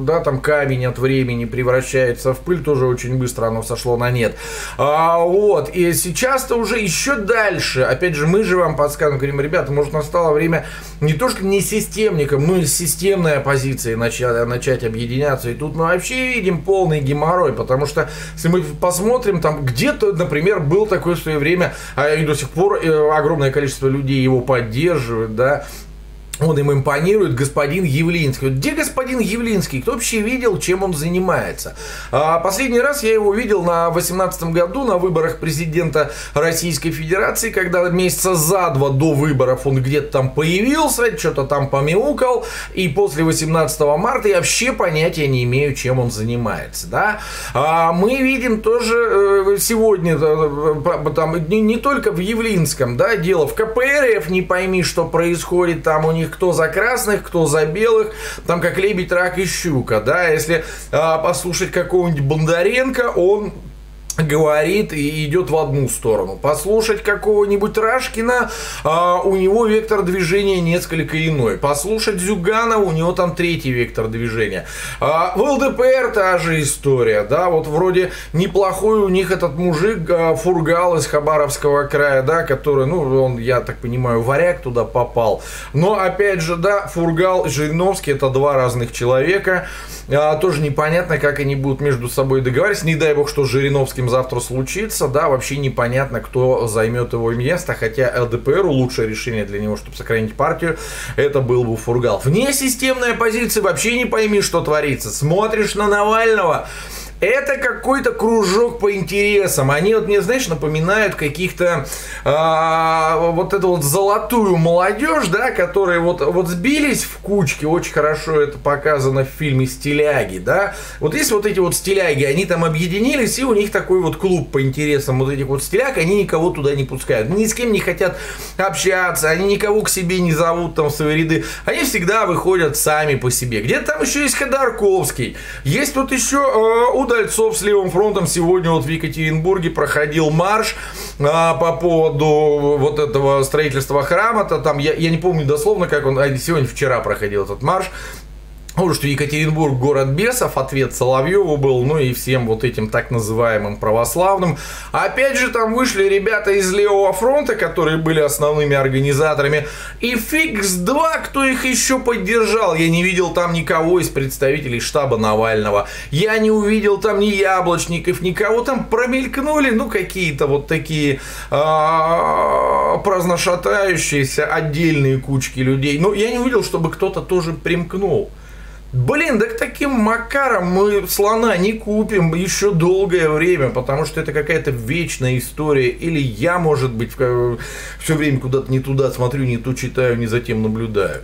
да, там камень от времени превращается в пыль, тоже очень быстро оно сошло на нет. А, вот, и сейчас-то уже еще дальше, опять же, мы же вам подсказываем, говорим, ребята, может, настало время не то, что не системникам, но и с системной оппозицией начать, начать объединяться, и тут мы вообще видим полный геморрой, потому что, если мы посмотрим, там где-то, например, был такой в свое время, а и до сих пор огромное количество людей его поддерживают, да, он им импонирует, господин Явлинский. Где господин Явлинский? Кто вообще видел, чем он занимается? А, последний раз я его видел на восемнадцатом году на выборах президента Российской Федерации, когда месяца за два до выборов он где-то там появился, что-то там помяукал, и после восемнадцатого марта я вообще понятия не имею, чем он занимается. Да? А, мы видим тоже э, сегодня, э, там, не, не только в Явлинском, да, дело в ка пэ эр эф, не пойми, что происходит там у них, кто за красных, кто за белых, там как лебедь, рак и щука, да, если а, послушать какого-нибудь Бондаренко, он говорит и идет в одну сторону. Послушать какого-нибудь Рашкина, а, у него вектор движения несколько иной. Послушать Зюганова, у него там третий вектор движения. А, в эл дэ пэ эр та же история, да, вот вроде неплохой у них этот мужик а, Фургал из Хабаровского края, да, который, ну, он, я так понимаю, варяг туда попал. Но, опять же, да, Фургал и Жириновский — это два разных человека. А, тоже непонятно, как они будут между собой договариваться. Не дай бог, что с Жириновским завтра случится, да, вообще непонятно, кто займет его место, хотя эл дэ пэ эру лучшее решение для него, чтобы сохранить партию, это был бы Фургал. Вне системной оппозиции вообще не пойми, что творится. Смотришь на Навального, это какой-то кружок по интересам. Они вот мне, знаешь, напоминают каких-то а, вот эту вот золотую молодежь, да, которые вот, вот сбились в кучки. Очень хорошо это показано в фильме «Стиляги», да. Вот есть вот эти вот стиляги, они там объединились, и у них такой вот клуб по интересам вот этих вот стиляг, они никого туда не пускают. Ни с кем не хотят общаться, они никого к себе не зовут там в свои ряды. Они всегда выходят сами по себе. Где-то там еще есть Ходорковский. Есть вот еще э, Удальцов с левым фронтом. Сегодня вот в Екатеринбурге проходил марш а, по поводу вот этого строительства храма-то. Там, я, я не помню дословно, как он, а, сегодня, вчера проходил этот марш. Потому что Екатеринбург — город бесов, ответ Соловьеву был, ну и всем вот этим так называемым православным. Опять же, там вышли ребята из левого фронта, которые были основными организаторами, и фиг с два, кто их еще поддержал. Я не видел там никого из представителей штаба Навального, я не увидел там ни Яблочников, никого. Там промелькнули, ну, какие-то вот такие а, праздношатающиеся отдельные кучки людей. Но я не увидел, чтобы кто-то тоже примкнул. Блин, да к таким макарам мы слона не купим еще долгое время, потому что это какая-то вечная история. Или я, может быть, все время куда-то не туда смотрю, не то читаю, не за тем наблюдаю.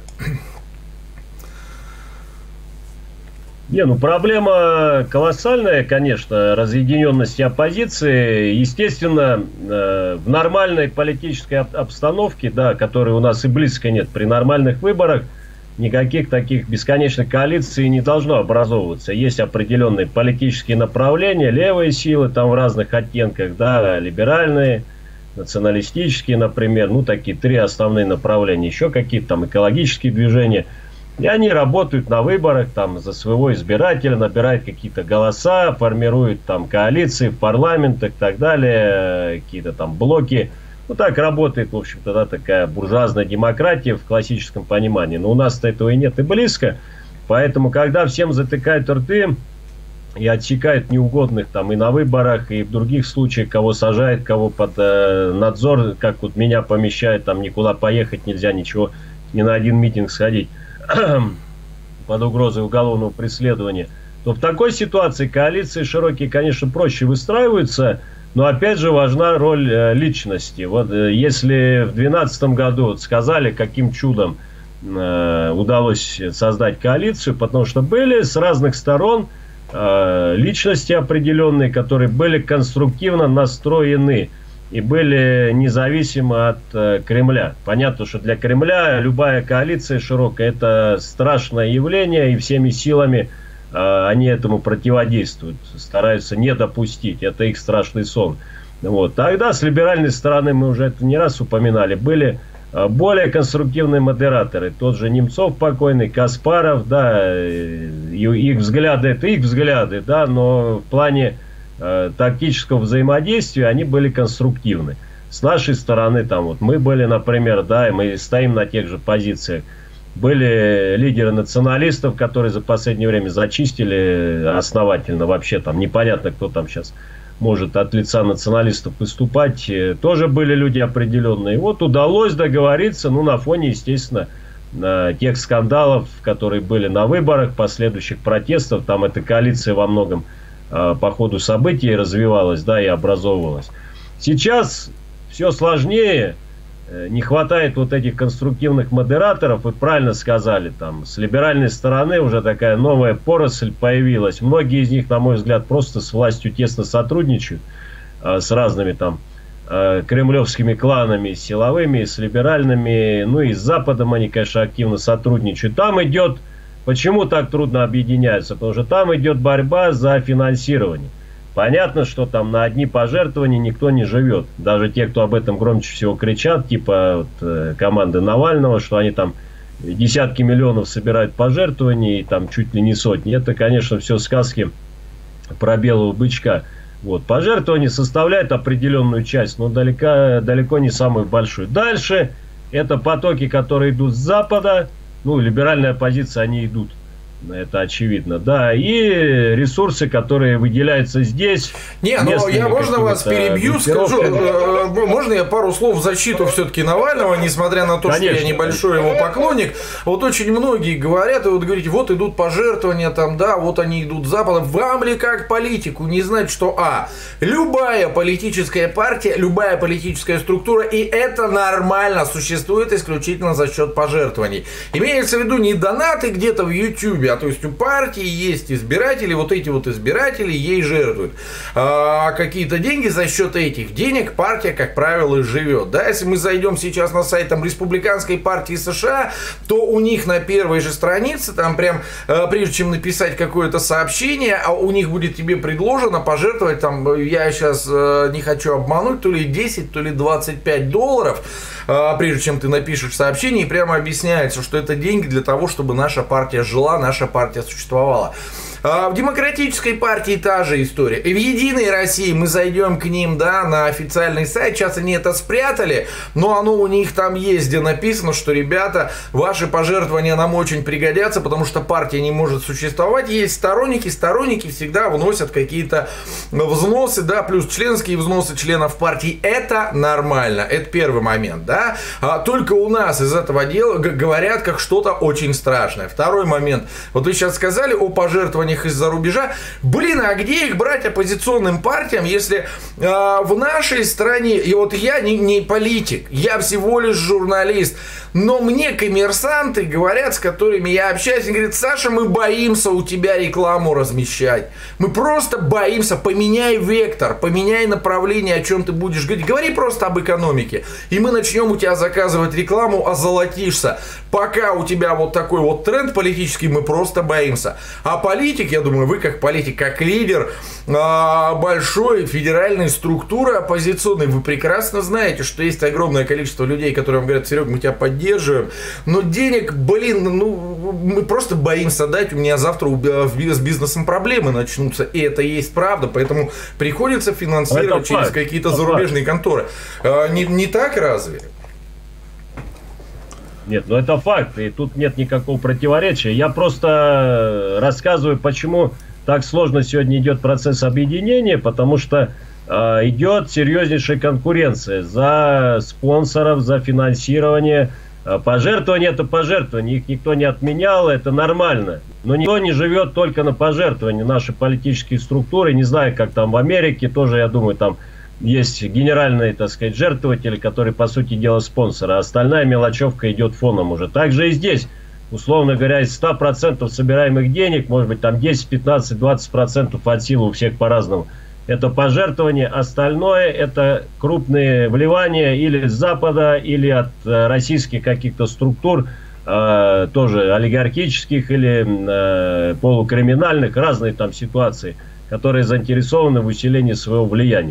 Не, ну проблема колоссальная, конечно, разъединенности оппозиции. Естественно, в нормальной политической обстановке, да, которой у нас и близко нет, при нормальных выборах, никаких таких бесконечных коалиций не должно образовываться. Есть определенные политические направления, левые силы там в разных оттенках, да, либеральные, националистические, например, ну такие три основные направления, еще какие-то там экологические движения. И они работают на выборах там за своего избирателя, набирают какие-то голоса, формируют там коалиции в парламентах и так далее, какие-то там блоки. Ну, так работает, в общем-то, да, такая буржуазная демократия в классическом понимании. Но у нас-то этого и нет, и близко. Поэтому, когда всем затыкают рты и отсекают неугодных там и на выборах, и в других случаях, кого сажают, кого под э, надзор, как вот меня помещают, там никуда поехать нельзя, ничего, ни на один митинг сходить под угрозой уголовного преследования, то в такой ситуации коалиции широкие, конечно, проще выстраиваются. Но опять же важна роль э, личности. Вот э, если в две тысячи двенадцатом году вот, сказали, каким чудом э, удалось создать коалицию, потому что были с разных сторон э, личности определенные, которые были конструктивно настроены и были независимы от э, Кремля. Понятно, что для Кремля любая коалиция широкая — это страшное явление, и всеми силами они этому противодействуют, стараются не допустить. Это их страшный сон. Вот. Тогда с либеральной стороны, мы уже это не раз упоминали, были более конструктивные модераторы. Тот же Немцов покойный, Каспаров, да, их взгляды, это их взгляды, да, но в плане э, тактического взаимодействия они были конструктивны. С нашей стороны, там вот мы были, например, да, и мы стоим на тех же позициях. Были лидеры националистов, которые за последнее время зачистили основательно вообще, там непонятно, кто там сейчас может от лица националистов выступать, тоже были люди определенные. Вот удалось договориться, ну, на фоне, естественно, тех скандалов, которые были на выборах, последующих протестов. Там эта коалиция во многом по ходу событий развивалась, да, и образовывалась. Сейчас все сложнее, не хватает вот этих конструктивных модераторов. Вы правильно сказали, там с либеральной стороны уже такая новая поросль появилась. Многие из них, на мой взгляд, просто с властью тесно сотрудничают, с разными там кремлевскими кланами, силовыми, с либеральными, ну и с Западом они, конечно, активно сотрудничают. Там идет, почему так трудно объединяться? Потому что там идет борьба за финансирование. Понятно, что там на одни пожертвования никто не живет. Даже те, кто об этом громче всего кричат, типа вот, команды Навального, что они там десятки миллионов собирают пожертвований, и там чуть ли не сотни. Это, конечно, все сказки про белого бычка. Вот. Пожертвования составляют определенную часть, но далеко, далеко не самую большую. Дальше это потоки, которые идут с Запада. Ну, либеральная оппозиция, они идут. Это очевидно, да, и ресурсы, которые выделяются здесь. Не, ну я можно вас перебью, скажу, э, можно я пару слов в защиту все-таки Навального, несмотря на то, конечно, что я небольшой его поклонник. Вот очень многие говорят, и вот говорите, вот идут пожертвования там, да, вот они идут с Запада. Вам ли как политику не знать, что а, любая политическая партия, любая политическая структура, и это нормально, существует исключительно за счет пожертвований. Имеется в виду не донаты где-то в Ютьюбе, а то есть у партии есть избиратели, вот эти вот избиратели ей жертвуют. А какие-то деньги, за счет этих денег партия, как правило, и живет. Да, если мы зайдем сейчас на сайт там, Республиканской партии США, то у них на первой же странице, там прям, прежде чем написать какое-то сообщение, а у них будет тебе предложено пожертвовать, там, я сейчас не хочу обмануть, то ли десять, то ли двадцать пять долларов, прежде чем ты напишешь сообщение, и прямо объясняется, что это деньги для того, чтобы наша партия жила, наша партия существовала. В Демократической партии та же история. И в Единой России мы зайдем к ним, да, на официальный сайт. Сейчас они это спрятали, но оно у них там есть, где написано, что, ребята, ваши пожертвования нам очень пригодятся, потому что партия не может существовать. Есть сторонники, сторонники всегда вносят какие-то взносы, да, плюс членские взносы членов партии. Это нормально. Это первый момент, да. А только у нас из этого дела говорят как что-то очень страшное. Второй момент. Вот вы сейчас сказали о пожертвованиях из-за рубежа. Блин, а где их брать оппозиционным партиям, если э, в нашей стране, и вот я не, не политик, я всего лишь журналист, но мне коммерсанты говорят, с которыми я общаюсь, они говорят, Саша, мы боимся у тебя рекламу размещать. Мы просто боимся, поменяй вектор, поменяй направление, о чем ты будешь говорить. Говори просто об экономике, и мы начнем у тебя заказывать рекламу, озолотишься. Пока у тебя вот такой вот тренд политический, мы просто боимся. А политик, я думаю, вы как политик, как лидер большой федеральной структуры оппозиционной, вы прекрасно знаете, что есть огромное количество людей, которые вам говорят, Серег, мы тебя поддерживаем, но денег, блин, ну, мы просто боимся дать, у меня завтра с бизнесом проблемы начнутся, и это есть правда, поэтому приходится финансировать через какие-то зарубежные конторы. Не, не так разве? Нет, ну это факт, и тут нет никакого противоречия. Я просто рассказываю, почему так сложно сегодня идет процесс объединения, потому что э, идет серьезнейшая конкуренция за спонсоров, за финансирование. Пожертвования — это пожертвования, их никто не отменял, это нормально. Но никто не живет только на пожертвовании. Наши политические структуры, не знаю, как там в Америке, тоже, я думаю, там есть генеральные, так сказать, жертвователи, которые, по сути дела, спонсоры, а остальная мелочевка идет фоном уже. Также и здесь, условно говоря, из ста процентов собираемых денег, может быть, там десять, пятнадцать, двадцать процентов от силы у всех по-разному. Это пожертвование, остальное это крупные вливания или с Запада, или от э, российских каких-то структур, э, тоже олигархических или э, полукриминальных, разные там ситуации, которые заинтересованы в усилении своего влияния.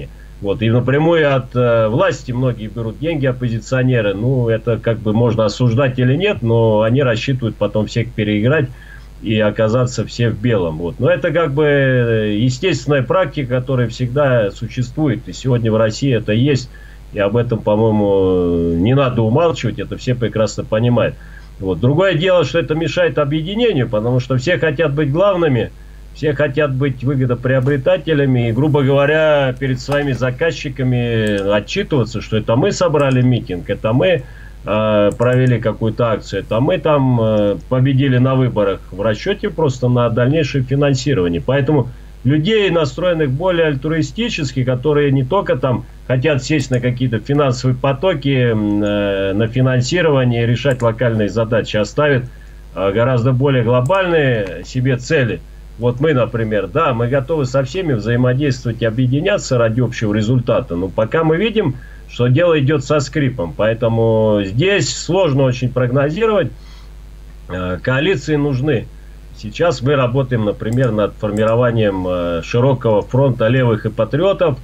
Вот, и напрямую от э, власти многие берут деньги, оппозиционеры. Ну, это как бы можно осуждать или нет, но они рассчитывают потом всех переиграть и оказаться все в белом. Вот. Но это как бы естественная практика, которая всегда существует. И сегодня в России это есть. И об этом, по-моему, не надо умалчивать. Это все прекрасно понимают. Вот. Другое дело, что это мешает объединению, потому что все хотят быть главными. Все хотят быть выгодоприобретателями и, грубо говоря, перед своими заказчиками отчитываться, что это мы собрали митинг, это мы э, провели какую-то акцию, это мы там э, победили на выборах в расчете просто на дальнейшее финансирование. Поэтому людей, настроенных более альтруистически, которые не только там хотят сесть на какие-то финансовые потоки, э, на финансирование и решать локальные задачи, а ставят э, гораздо более глобальные себе цели. Вот мы, например, да, мы готовы со всеми взаимодействовать и объединяться ради общего результата. Но пока мы видим, что дело идет со скрипом. Поэтому здесь сложно очень прогнозировать. Коалиции нужны. Сейчас мы работаем, например, над формированием широкого фронта левых и патриотов.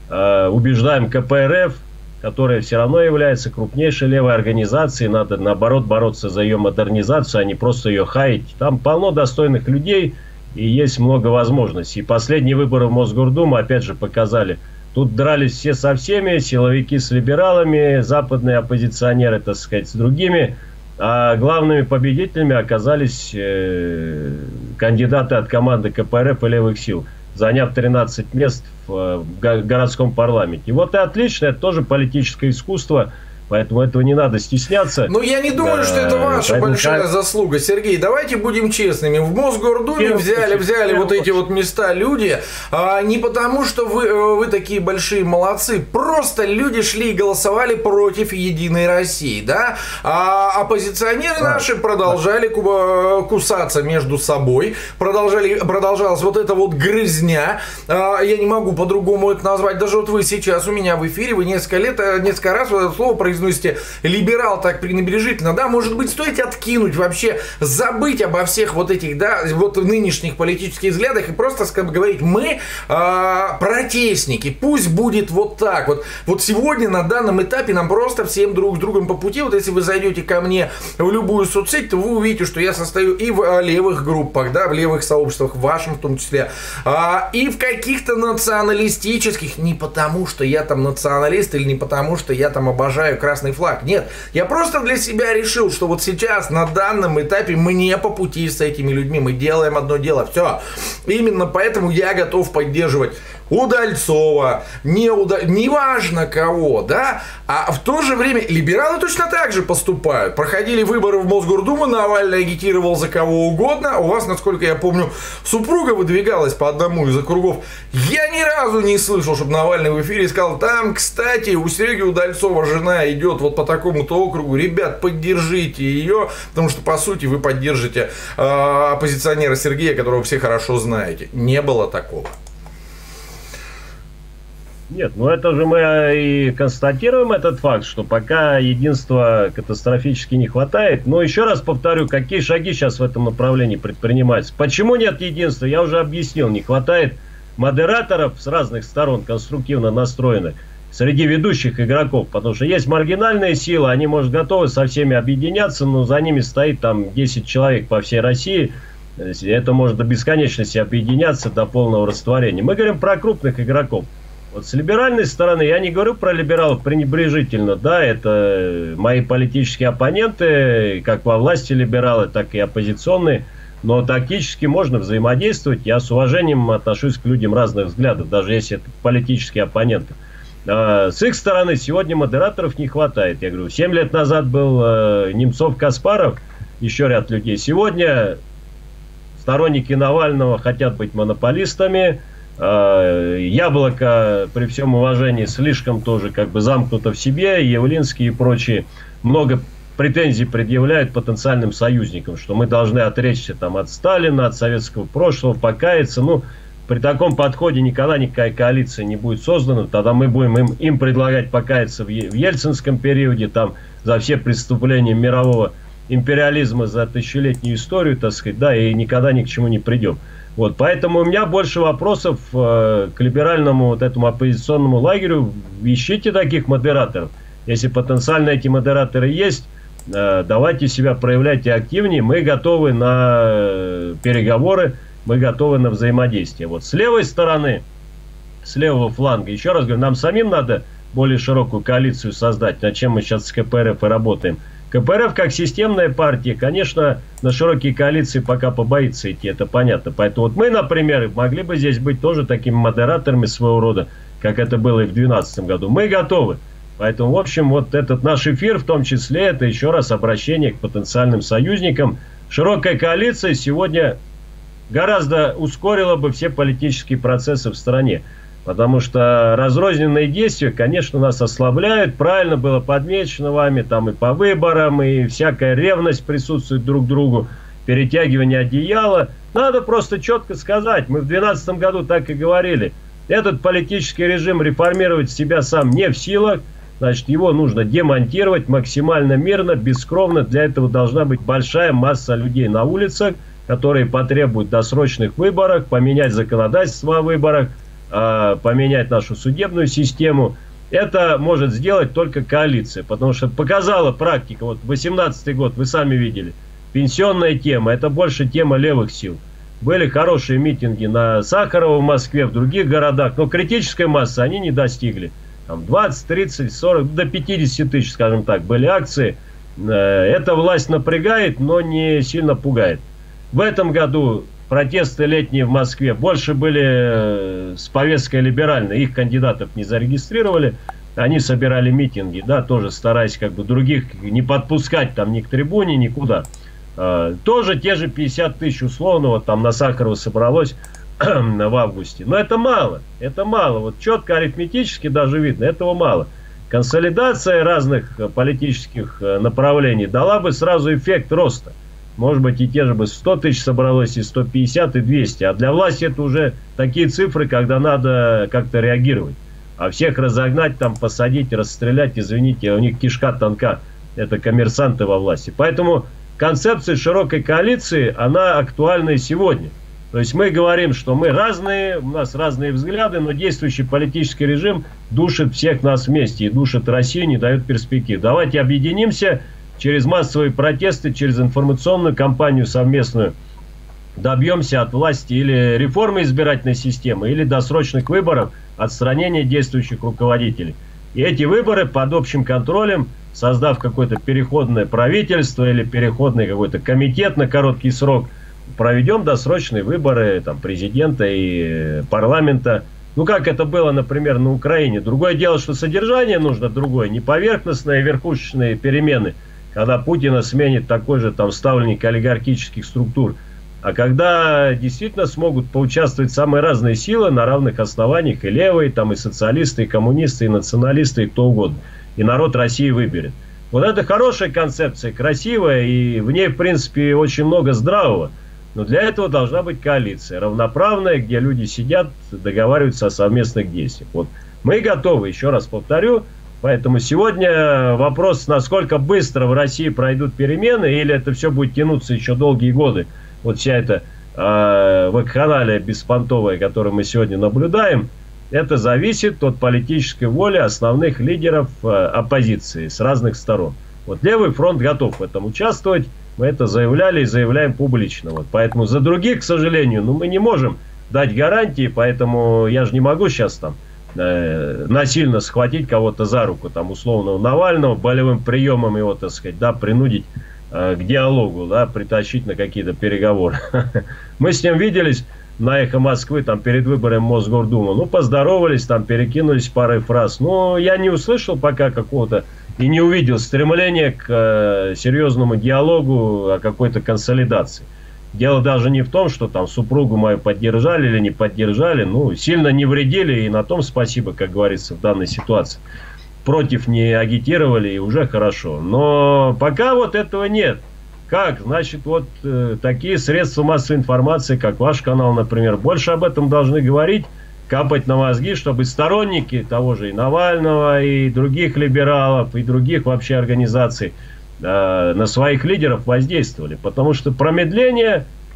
Убеждаем ка пэ эр эф, которая все равно является крупнейшей левой организацией. Надо, наоборот, бороться за ее модернизацию, а не просто ее хаять. Там полно достойных людей. И есть много возможностей. Последние выборы в Мосгордуму, опять же, показали. Тут дрались все со всеми, силовики с либералами, западные оппозиционеры, так сказать, с другими. А главными победителями оказались э, кандидаты от команды ка пэ эр эф и левых сил, заняв тринадцать мест в, в городском парламенте. И вот и отлично, это тоже политическое искусство. Поэтому этого не надо стесняться. Ну, я не думаю, да, что это ваша поэтому... большая заслуга, Сергей. Давайте будем честными. В Мосгордуме взяли, взяли вот эти вот места люди а, не потому, что вы, вы такие большие молодцы. Просто люди шли и голосовали против Единой России, да? А оппозиционеры а, наши продолжали а. кусаться между собой. Продолжали, продолжалась вот эта вот грызня. А, я не могу по-другому это назвать. Даже вот вы сейчас у меня в эфире, вы несколько лет, несколько раз вот это слово произносите. Либерал так пренебрежительно, да, может быть, стоит откинуть вообще, забыть обо всех вот этих, да, вот нынешних политических взглядах и просто говорить, мы э, протестники, пусть будет вот так вот. Вот сегодня на данном этапе нам просто всем друг с другом по пути. Вот если вы зайдете ко мне в любую соцсеть, то вы увидите, что я состою и в левых группах, да, в левых сообществах, в вашем в том числе, э, и в каких-то националистических, не потому что я там националист или не потому что я там обожаю красный флаг. Нет, я просто для себя решил, что вот сейчас на данном этапе мне по пути с этими людьми, мы делаем одно дело, все. Именно поэтому я готов поддерживать Удальцова, не уда... неважно кого, да, а в то же время либералы точно так же поступают. Проходили выборы в Мосгордуму, Навальный агитировал за кого угодно, у вас, насколько я помню, супруга выдвигалась по одному из округов. Я ни разу не слышал, чтобы Навальный в эфире сказал, там, кстати, у Сереги Удальцова жена идет вот по такому-то округу, ребят, поддержите ее, потому что, по сути, вы поддержите э, оппозиционера Сергея, которого все хорошо знаете. Не было такого. Нет, ну это же мы и констатируем этот факт, что пока единства катастрофически не хватает. Но еще раз повторю, какие шаги сейчас в этом направлении предпринимаются. Почему нет единства, я уже объяснил. Не хватает модераторов с разных сторон, конструктивно настроенных, среди ведущих игроков. Потому что есть маргинальные силы, они, может, готовы со всеми объединяться, но за ними стоит там десять человек по всей России. Это может до бесконечности объединяться, до полного растворения. Мы говорим про крупных игроков. Вот с либеральной стороны, я не говорю про либералов пренебрежительно, да, это мои политические оппоненты, как во власти либералы, так и оппозиционные, но тактически можно взаимодействовать. Я с уважением отношусь к людям разных взглядов, даже если это политические оппоненты. А с их стороны сегодня модераторов не хватает. Я говорю, семь лет назад был э, Немцов-Каспаров, еще ряд людей. Сегодня сторонники Навального хотят быть монополистами. Яблоко, при всем уважении, слишком тоже как бы замкнуто в себе. Явлинский и прочие много претензий предъявляют потенциальным союзникам, что мы должны отречься там от Сталина, от советского прошлого, покаяться. Ну, при таком подходе никогда никакая коалиция не будет создана. Тогда мы будем им, им предлагать покаяться в, в ельцинском периоде, там, за все преступления мирового империализма, за тысячелетнюю историю, так сказать, да, и никогда ни к чему не придем. Вот, поэтому у меня больше вопросов э, к либеральному вот этому оппозиционному лагерю. Ищите таких модераторов. Если потенциально эти модераторы есть, э, давайте себя проявляйте активнее. Мы готовы на э, переговоры, мы готовы на взаимодействие. Вот с левой стороны, с левого фланга, еще раз говорю, нам самим надо более широкую коалицию создать, над чем мы сейчас с ка пэ эр эф и работаем. ка пэ эр эф как системная партия, конечно, на широкие коалиции пока побоится идти, это понятно. Поэтому вот мы, например, могли бы здесь быть тоже такими модераторами своего рода, как это было и в две тысячи двенадцатом году. Мы готовы. Поэтому, в общем, вот этот наш эфир, в том числе, это еще раз обращение к потенциальным союзникам. Широкая коалиция сегодня гораздо ускорила бы все политические процессы в стране. Потому что разрозненные действия, конечно, нас ослабляют. Правильно было подмечено вами, там и по выборам, и всякая ревность присутствует друг к другу, перетягивание одеяла. Надо просто четко сказать, мы в две тысячи двенадцатом году так и говорили. Этот политический режим реформировать себя сам не в силах. Значит, его нужно демонтировать максимально мирно, бескровно. Для этого должна быть большая масса людей на улицах, которые потребуют досрочных выборов, поменять законодательство о выборах, поменять нашу судебную систему. Это может сделать только коалиция, потому что показала практика, вот восемнадцатый год, вы сами видели, пенсионная тема, это больше тема левых сил. Были хорошие митинги на Сахарова в Москве, в других городах, но критической массы они не достигли. Там двадцать, тридцать, сорок, до пятидесяти тысяч, скажем так, были акции. Эта власть напрягает, но не сильно пугает. В этом году протесты летние в Москве больше были с повесткой либеральной. Их кандидатов не зарегистрировали. Они собирали митинги, да, тоже стараясь как бы других не подпускать там ни к трибуне, никуда. А, тоже те же пятьдесят тысяч условно, вот там на Сахарова собралось в августе. Но это мало, это мало. Вот четко арифметически даже видно, этого мало. Консолидация разных политических направлений дала бы сразу эффект роста. Может быть, и те же бы сто тысяч собралось, и сто пятьдесят, и двести. А для власти это уже такие цифры, когда надо как-то реагировать. А всех разогнать, там, посадить, расстрелять, извините, у них кишка тонка. Это коммерсанты во власти. Поэтому концепция широкой коалиции, она актуальна и сегодня. То есть мы говорим, что мы разные, у нас разные взгляды, но действующий политический режим душит всех нас вместе. И душит Россию, не дает перспектив. Давайте объединимся. Через массовые протесты, через информационную кампанию совместную добьемся от власти или реформы избирательной системы, или досрочных выборов, отстранения действующих руководителей. И эти выборы под общим контролем, создав какое-то переходное правительство или переходный какой-то комитет на короткий срок, проведем досрочные выборы там, президента и парламента. Ну, как это было, например, на Украине. Другое дело, что содержание нужно другое, не поверхностные верхушечные перемены, когда Путина сменит такой же там ставленник олигархических структур, а когда действительно смогут поучаствовать самые разные силы на равных основаниях, и левые, там, и социалисты, и коммунисты, и националисты, и кто угодно, и народ России выберет. Вот это хорошая концепция, красивая, и в ней, в принципе, очень много здравого, но для этого должна быть коалиция, равноправная, где люди сидят, договариваются о совместных действиях. Вот мы готовы, еще раз повторю. Поэтому сегодня вопрос, насколько быстро в России пройдут перемены, или это все будет тянуться еще долгие годы. Вот вся эта э, вакханалия беспонтовая, которую мы сегодня наблюдаем, это зависит от политической воли основных лидеров э, оппозиции с разных сторон. Вот Левый фронт готов в этом участвовать, мы это заявляли и заявляем публично. Вот. Поэтому за других, к сожалению, ну, мы не можем дать гарантии, поэтому я же не могу сейчас там насильно схватить кого-то за руку, там, условного Навального, болевым приемом его, так сказать, да, принудить э, к диалогу, да, притащить на какие-то переговоры. Мы с ним виделись на «Эхо Москвы», там, перед выборами Мосгордумы, ну, поздоровались, там, перекинулись парой фраз, но я не услышал пока какого-то и не увидел стремления к э, серьезному диалогу, о какой-то консолидации. Дело даже не в том, что там супругу мою поддержали или не поддержали. Ну, сильно не вредили, и на том спасибо, как говорится, в данной ситуации. Против не агитировали, и уже хорошо. Но пока вот этого нет. Как? Значит, вот э, такие средства массовой информации, как ваш канал, например, больше об этом должны говорить, капать на мозги, чтобы сторонники того же и Навального, и других либералов, и других вообще организаций на своих лидеров воздействовали. Потому что промедление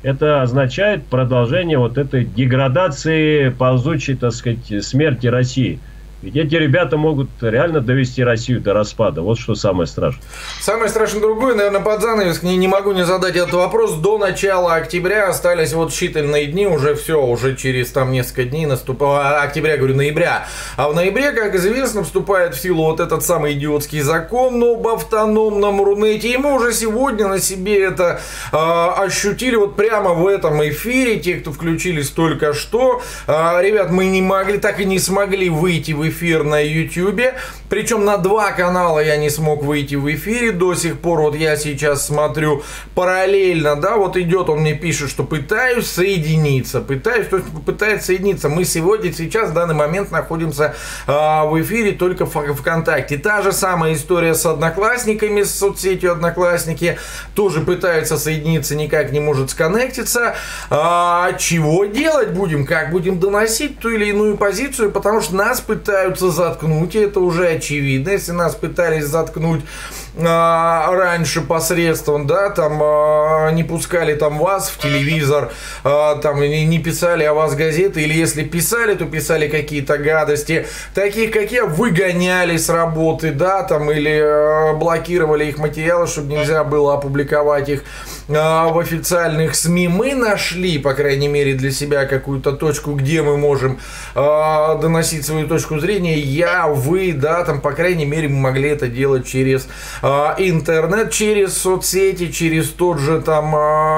это означает продолжение вот этой деградации, ползучей, так сказать, смерти России. Ведь эти ребята могут реально довести Россию до распада. Вот что самое страшное. Самое страшное другое, наверное, под занавес, не, не могу не задать этот вопрос. До начала октября остались вот считанные дни, уже все, уже через там несколько дней наступало, октября, говорю, ноября. А в ноябре, как известно, вступает в силу вот этот самый идиотский закон об автономном Рунете. И мы уже сегодня на себе это э, ощутили вот прямо в этом эфире. Те, кто включились только что. Э, ребят, мы не могли, так и не смогли выйти в эфир. эфир на ютубе, причем на два канала я не смог выйти в эфире до сих пор, вот я сейчас смотрю параллельно, да, вот идет, он мне пишет, что пытаюсь соединиться, пытаюсь, то есть пытается соединиться, мы сегодня, сейчас, в данный момент находимся а, в эфире только в ВКонтакте, та же самая история с Одноклассниками, с соцсетью Одноклассники, тоже пытается соединиться, никак не может сконнектиться, а, чего делать будем, как будем доносить ту или иную позицию, потому что нас пытаются заткнуть, и это уже очевидно. Если нас пытались заткнуть а, раньше посредством, да, там а, не пускали там вас в телевизор, а, там не, не писали о вас газеты, или если писали, то писали какие-то гадости, таких как я, выгоняли с работы, да, там, или а, блокировали их материалы, чтобы нельзя было опубликовать их а, в официальных СМИ. Мы нашли, по крайней мере, для себя какую-то точку, где мы можем а, доносить свою точку зрения. Я, вы, да, там, по крайней мере, мы могли это делать через а, интернет, через соцсети, через тот же там,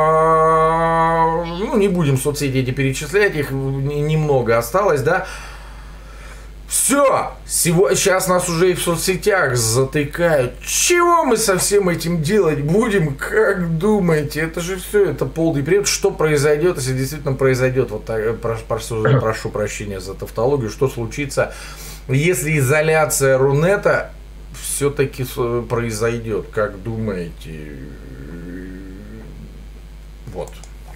а, ну, не будем соцсети эти перечислять, их немного осталось, да. Все, сейчас нас уже и в соцсетях затыкают. Чего мы со всем этим делать будем? Как думаете? Это же все, это полный бред. Что произойдет, если действительно произойдет? Вот так, прошу, прошу прощения за тавтологию. Что случится, если изоляция Рунета все-таки произойдет? Как думаете? Вот.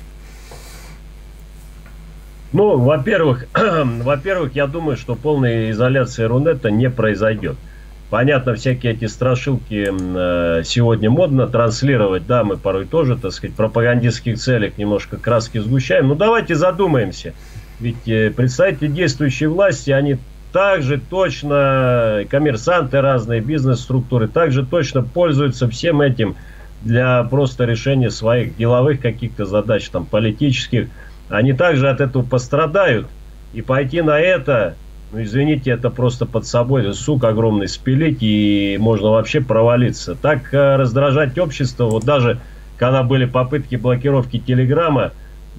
Ну, во-первых, во-первых, я думаю, что полная изоляция Рунета не произойдет. Понятно, всякие эти страшилки э, сегодня модно транслировать, да, мы порой тоже, так сказать, в пропагандистских целях немножко краски сгущаем. Но давайте задумаемся. Ведь э, представители действующей власти, они также точно, коммерсанты разные, бизнес-структуры, также точно пользуются всем этим для просто решения своих деловых каких-то задач, там, политических. Они также от этого пострадают. И пойти на это, ну, извините, это просто под собой сук огромный спилить, и можно вообще провалиться. Так э, раздражать общество, вот даже когда были попытки блокировки Телеграма,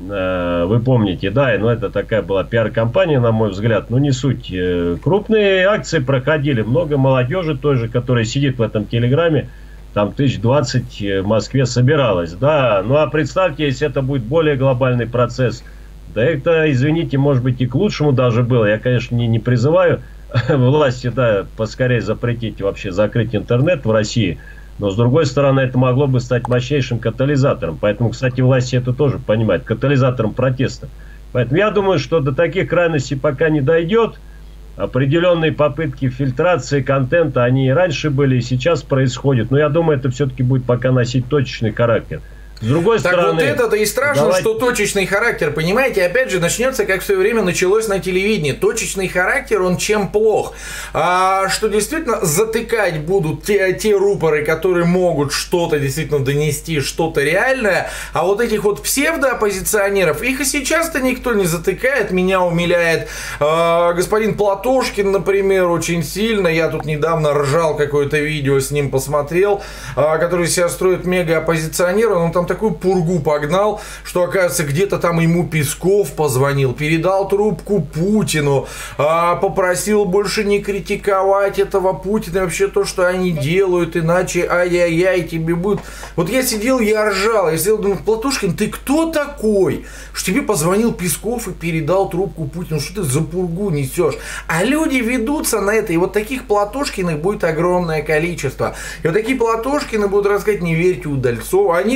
э, вы помните, да, но это такая была пиар-компания, на мой взгляд, но не суть. Э, крупные акции проходили, много молодежи той же, которая сидит в этом Телеграме, там тысяч двадцать в Москве собиралось, да. Ну а представьте, если это будет более глобальный процесс, да это, извините, может быть и к лучшему даже было. Я, конечно, не, не призываю власти, да, поскорее запретить, вообще закрыть интернет в России, но с другой стороны, это могло бы стать мощнейшим катализатором. Поэтому, кстати, власти это тоже понимают, катализатором протеста. Поэтому я думаю, что до таких крайностей пока не дойдет. Определенные попытки фильтрации контента, они и раньше были, и сейчас происходят. Но я думаю, это все-таки будет пока носить точечный характер. С другой так стороны... вот это-то и страшно, давайте... что точечный характер, понимаете, опять же, начнется, как в свое время началось на телевидении. Точечный характер, он чем плох? А, что действительно затыкать будут те, те рупоры, которые могут что-то действительно донести, что-то реальное, а вот этих вот псевдооппозиционеров, их и сейчас-то никто не затыкает. Меня умиляет а, господин Платошкин, например, очень сильно. Я тут недавно ржал, какое-то видео с ним посмотрел, а, который себя строит мега-оппозиционером, он там такую пургу погнал, что, оказывается, где-то там ему Песков позвонил, передал трубку Путину, а, попросил больше не критиковать этого Путина, и вообще то, что они делают, иначе ай-яй-яй, тебе будет... Вот я сидел, я ржал, я сидел, думаю, Платошкин, ты кто такой, что тебе позвонил Песков и передал трубку Путину, что ты за пургу несешь? А люди ведутся на это, и вот таких Платошкиных будет огромное количество. И вот такие Платошкины будут рассказывать, не верьте Удальцову, они рассказывают,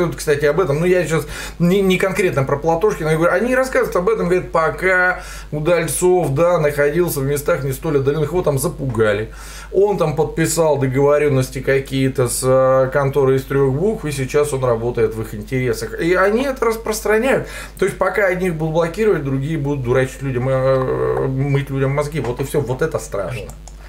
рассказывают, кстати, об этом, ну я сейчас не, не конкретно про Платошкина, я говорю, они рассказывают об этом, говорят, пока Удальцов, да, находился в местах не столь отдаленных, его там запугали. Он там подписал договоренности какие-то с конторой из трех букв, и сейчас он работает в их интересах. И они это распространяют. То есть, пока одних будут блокировать, другие будут дурачить людям, мыть людям мозги. Вот и все. Вот это страшно.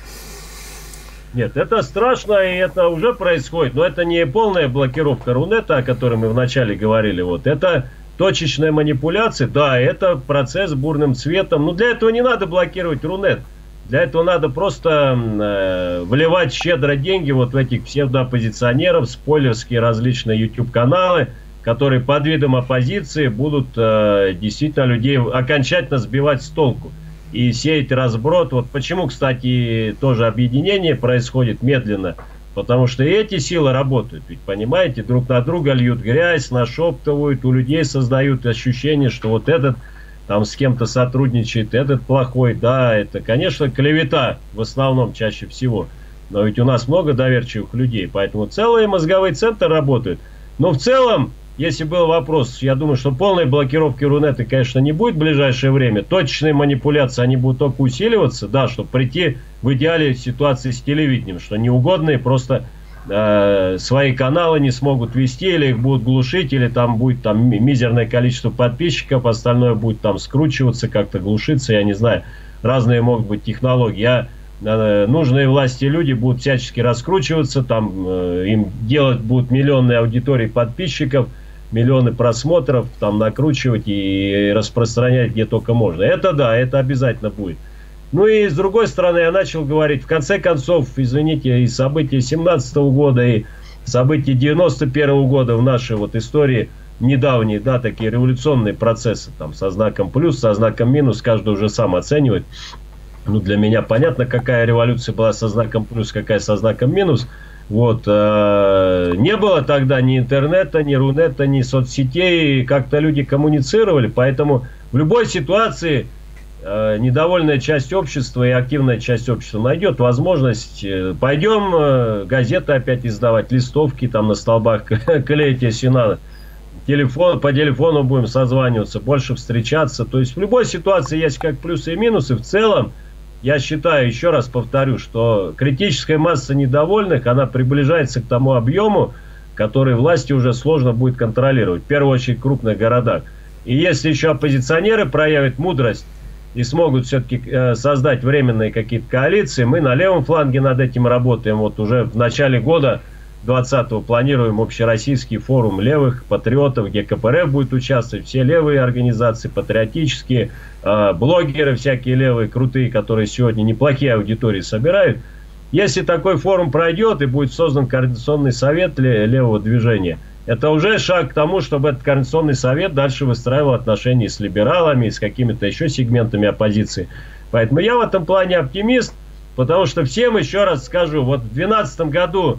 Нет, это страшно, и это уже происходит. Но это не полная блокировка Рунета, о которой мы вначале говорили. Вот. Это точечная манипуляция. Да, это процесс с бурным цветом. Но для этого не надо блокировать Рунет. Для этого надо просто э, вливать щедро деньги вот в этих псевдооппозиционеров, спойлерские различные YouTube-каналы, которые под видом оппозиции будут э, действительно людей окончательно сбивать с толку и сеять разброд. Вот почему, кстати, тоже объединение происходит медленно, потому что и эти силы работают, ведь, понимаете, друг на друга льют грязь, нашептывают, у людей создают ощущение, что вот этот там с кем-то сотрудничает, этот плохой, да, это, конечно, клевета в основном чаще всего, но ведь у нас много доверчивых людей, поэтому целый мозговой центр работает. Но в целом, если был вопрос, я думаю, что полной блокировки Рунета, конечно, не будет в ближайшее время, точечные манипуляции, они будут только усиливаться, да, чтобы прийти в идеале ситуации с телевидением, что неугодные просто э, свои каналы не смогут вести, или их будут глушить, или там будет там мизерное количество подписчиков, остальное будет там скручиваться, как-то глушиться, я не знаю, разные могут быть технологии. Я, э, нужные власти люди будут всячески раскручиваться, там э, им делать будут миллионные аудитории подписчиков, миллионы просмотров, там накручивать и распространять где только можно. Это да, это обязательно будет. Ну и с другой стороны, я начал говорить, в конце концов, извините, и события семнадцатого года, и события девяносто первого года в нашей вот истории недавние, да, такие революционные процессы, там, со знаком плюс, со знаком минус, каждый уже сам оценивает. Ну, для меня понятно, какая революция была со знаком плюс, какая со знаком минус. Вот, э, не было тогда ни интернета, ни рунета, ни соцсетей, как-то люди коммуницировали, поэтому в любой ситуации э, недовольная часть общества и активная часть общества найдет возможность, э, пойдем э, газеты опять издавать, листовки там на столбах клеить, если надо, телефон, по телефону будем созваниваться, больше встречаться, то есть в любой ситуации есть как плюсы и минусы. В целом, я считаю, еще раз повторю, что критическая масса недовольных, она приближается к тому объему, который власти уже сложно будет контролировать, в первую очередь в крупных городах. И если еще оппозиционеры проявят мудрость и смогут все-таки э, создать временные какие-то коалиции, мы на левом фланге над этим работаем. Вот уже в начале года двадцатого планируем общероссийский форум левых патриотов, где ка пэ эр эф будет участвовать, все левые организации, патриотические, э, блогеры всякие левые, крутые, которые сегодня неплохие аудитории собирают. Если такой форум пройдет и будет создан координационный совет левого движения, это уже шаг к тому, чтобы этот координационный совет дальше выстраивал отношения с либералами, с какими-то еще сегментами оппозиции. Поэтому я в этом плане оптимист, потому что всем, еще раз скажу, вот в две тысячи двенадцатом году,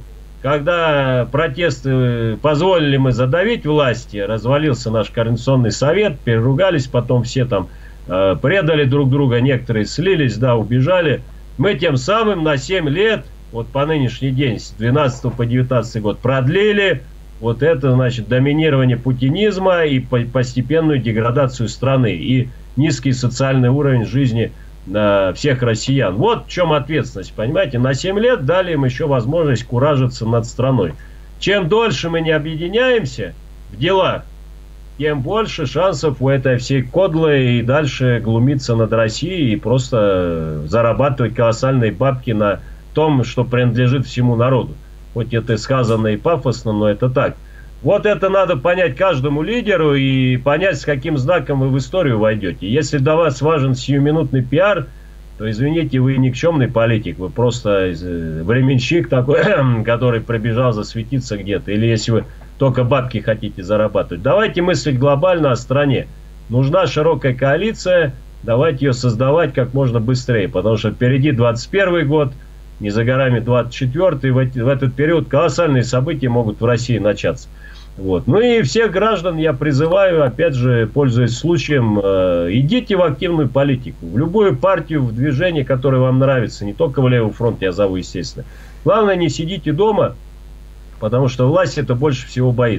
когда протесты позволили мы задавить власти, развалился наш координационный совет, переругались, потом все там э, предали друг друга, некоторые слились, да, убежали. Мы тем самым на семь лет, вот по нынешний день, с двенадцатого по девятнадцатый год, продлили вот это, значит, доминирование путинизма и постепенную деградацию страны, и низкий социальный уровень жизни э, всех россиян. Вот в чем ответственность, понимаете? На семь лет дали им еще возможность куражиться над страной. Чем дольше мы не объединяемся в делах, тем больше шансов у этой всей кодлы и дальше глумиться над Россией и просто зарабатывать колоссальные бабки на том, что принадлежит всему народу. Хоть это сказано и пафосно, но это так. Вот это надо понять каждому лидеру и понять, с каким знаком вы в историю войдете. Если для вас важен сиюминутный пиар, то, извините, вы никчемный политик. Вы просто временщик такой, который прибежал засветиться где-то. Или если вы только бабки хотите зарабатывать. Давайте мыслить глобально о стране. Нужна широкая коалиция, давайте ее создавать как можно быстрее. Потому что впереди двадцать первый год, не за горами двадцать четвёртый. В, в этот период колоссальные события могут в России начаться. Вот. Ну и всех граждан я призываю, опять же, пользуясь случаем, э, идите в активную политику. В любую партию, в движение, которое вам нравится. Не только в Левый фронт я зову, естественно. Главное, не сидите дома, потому что власть это больше всего боится.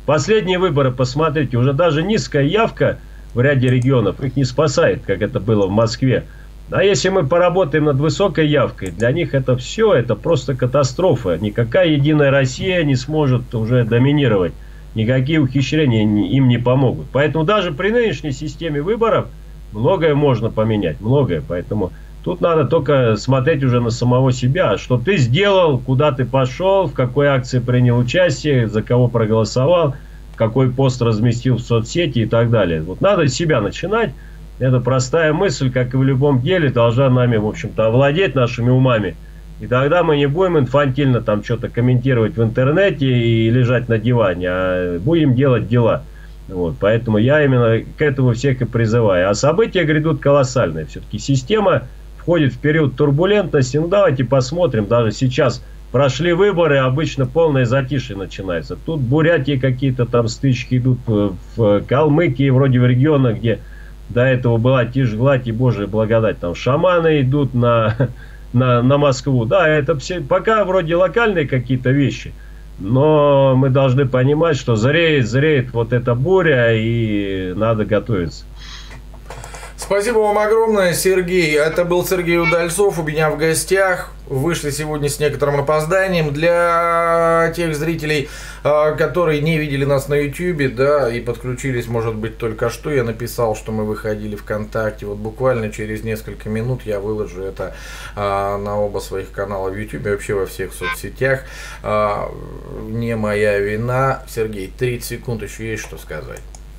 Последние выборы, посмотрите, уже даже низкая явка в ряде регионов их не спасает, как это было в Москве. А если мы поработаем над высокой явкой, для них это все, это просто катастрофа. Никакая Единая Россия не сможет уже доминировать. Никакие ухищрения им не помогут. Поэтому даже при нынешней системе выборов многое можно поменять. Многое. Поэтому тут надо только смотреть уже на самого себя. Что ты сделал, куда ты пошел, в какой акции принял участие, за кого проголосовал, какой пост разместил в соцсети и так далее. Вот надо с себя начинать. Это простая мысль, как и в любом деле, должна нами, в общем-то, овладеть нашими умами. И тогда мы не будем инфантильно там что-то комментировать в интернете и лежать на диване, а будем делать дела. Вот, поэтому я именно к этому всех и призываю. А события грядут колоссальные. Все-таки система входит в период турбулентности. Ну, давайте посмотрим. Даже сейчас прошли выборы, обычно полное затишье начинается. Тут в Бурятии какие-то там стычки идут, в Калмыкии, вроде в регионах, где до этого была тишь, гладь и Божья благодать. Там шаманы идут на, на, на Москву. Да, это все пока вроде локальные какие-то вещи. Но мы должны понимать, что зреет, зреет вот эта буря, и надо готовиться. Спасибо вам огромное, Сергей. Это был Сергей Удальцов у меня в гостях. Вышли сегодня с некоторым опозданием. Для тех зрителей, которые не видели нас на ютубе, да, и подключились, может быть, только что, я написал, что мы выходили ВКонтакте. Вот буквально через несколько минут я выложу это на оба своих канала в ютубе, вообще во всех соцсетях. Не моя вина. Сергей, тридцать секунд еще есть что сказать.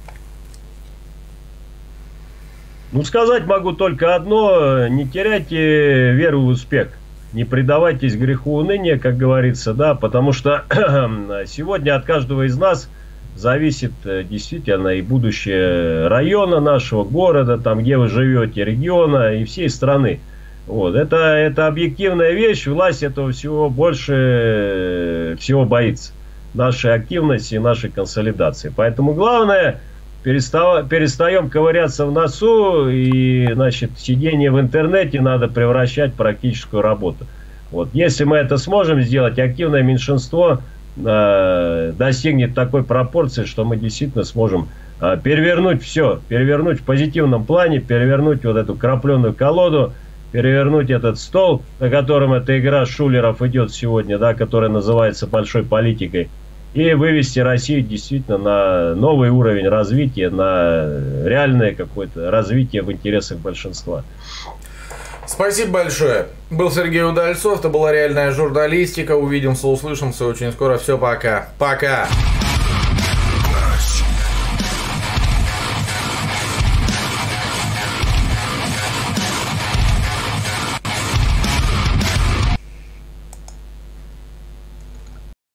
Ну, сказать могу только одно: не теряйте веру в успех, не предавайтесь греху уныния, как говорится, да, потому что сегодня от каждого из нас зависит действительно и будущее района нашего, города, там, где вы живете, региона и всей страны. Вот. Это, это объективная вещь, власть этого всего больше всего боится, нашей активности и нашей консолидации. Поэтому главное, перестаем ковыряться в носу, и, значит, сидение в интернете надо превращать в практическую работу. Вот. Если мы это сможем сделать, активное меньшинство э, достигнет такой пропорции, что мы действительно сможем э, перевернуть все, перевернуть в позитивном плане, перевернуть вот эту крапленую колоду, перевернуть этот стол, на котором эта игра шулеров идет сегодня, да, которая называется большой политикой, и вывести Россию действительно на новый уровень развития, на реальное какое-то развитие в интересах большинства. Спасибо большое. Был Сергей Удальцов, это была реальная журналистика. Увидимся, услышимся очень скоро. Все, пока. Пока.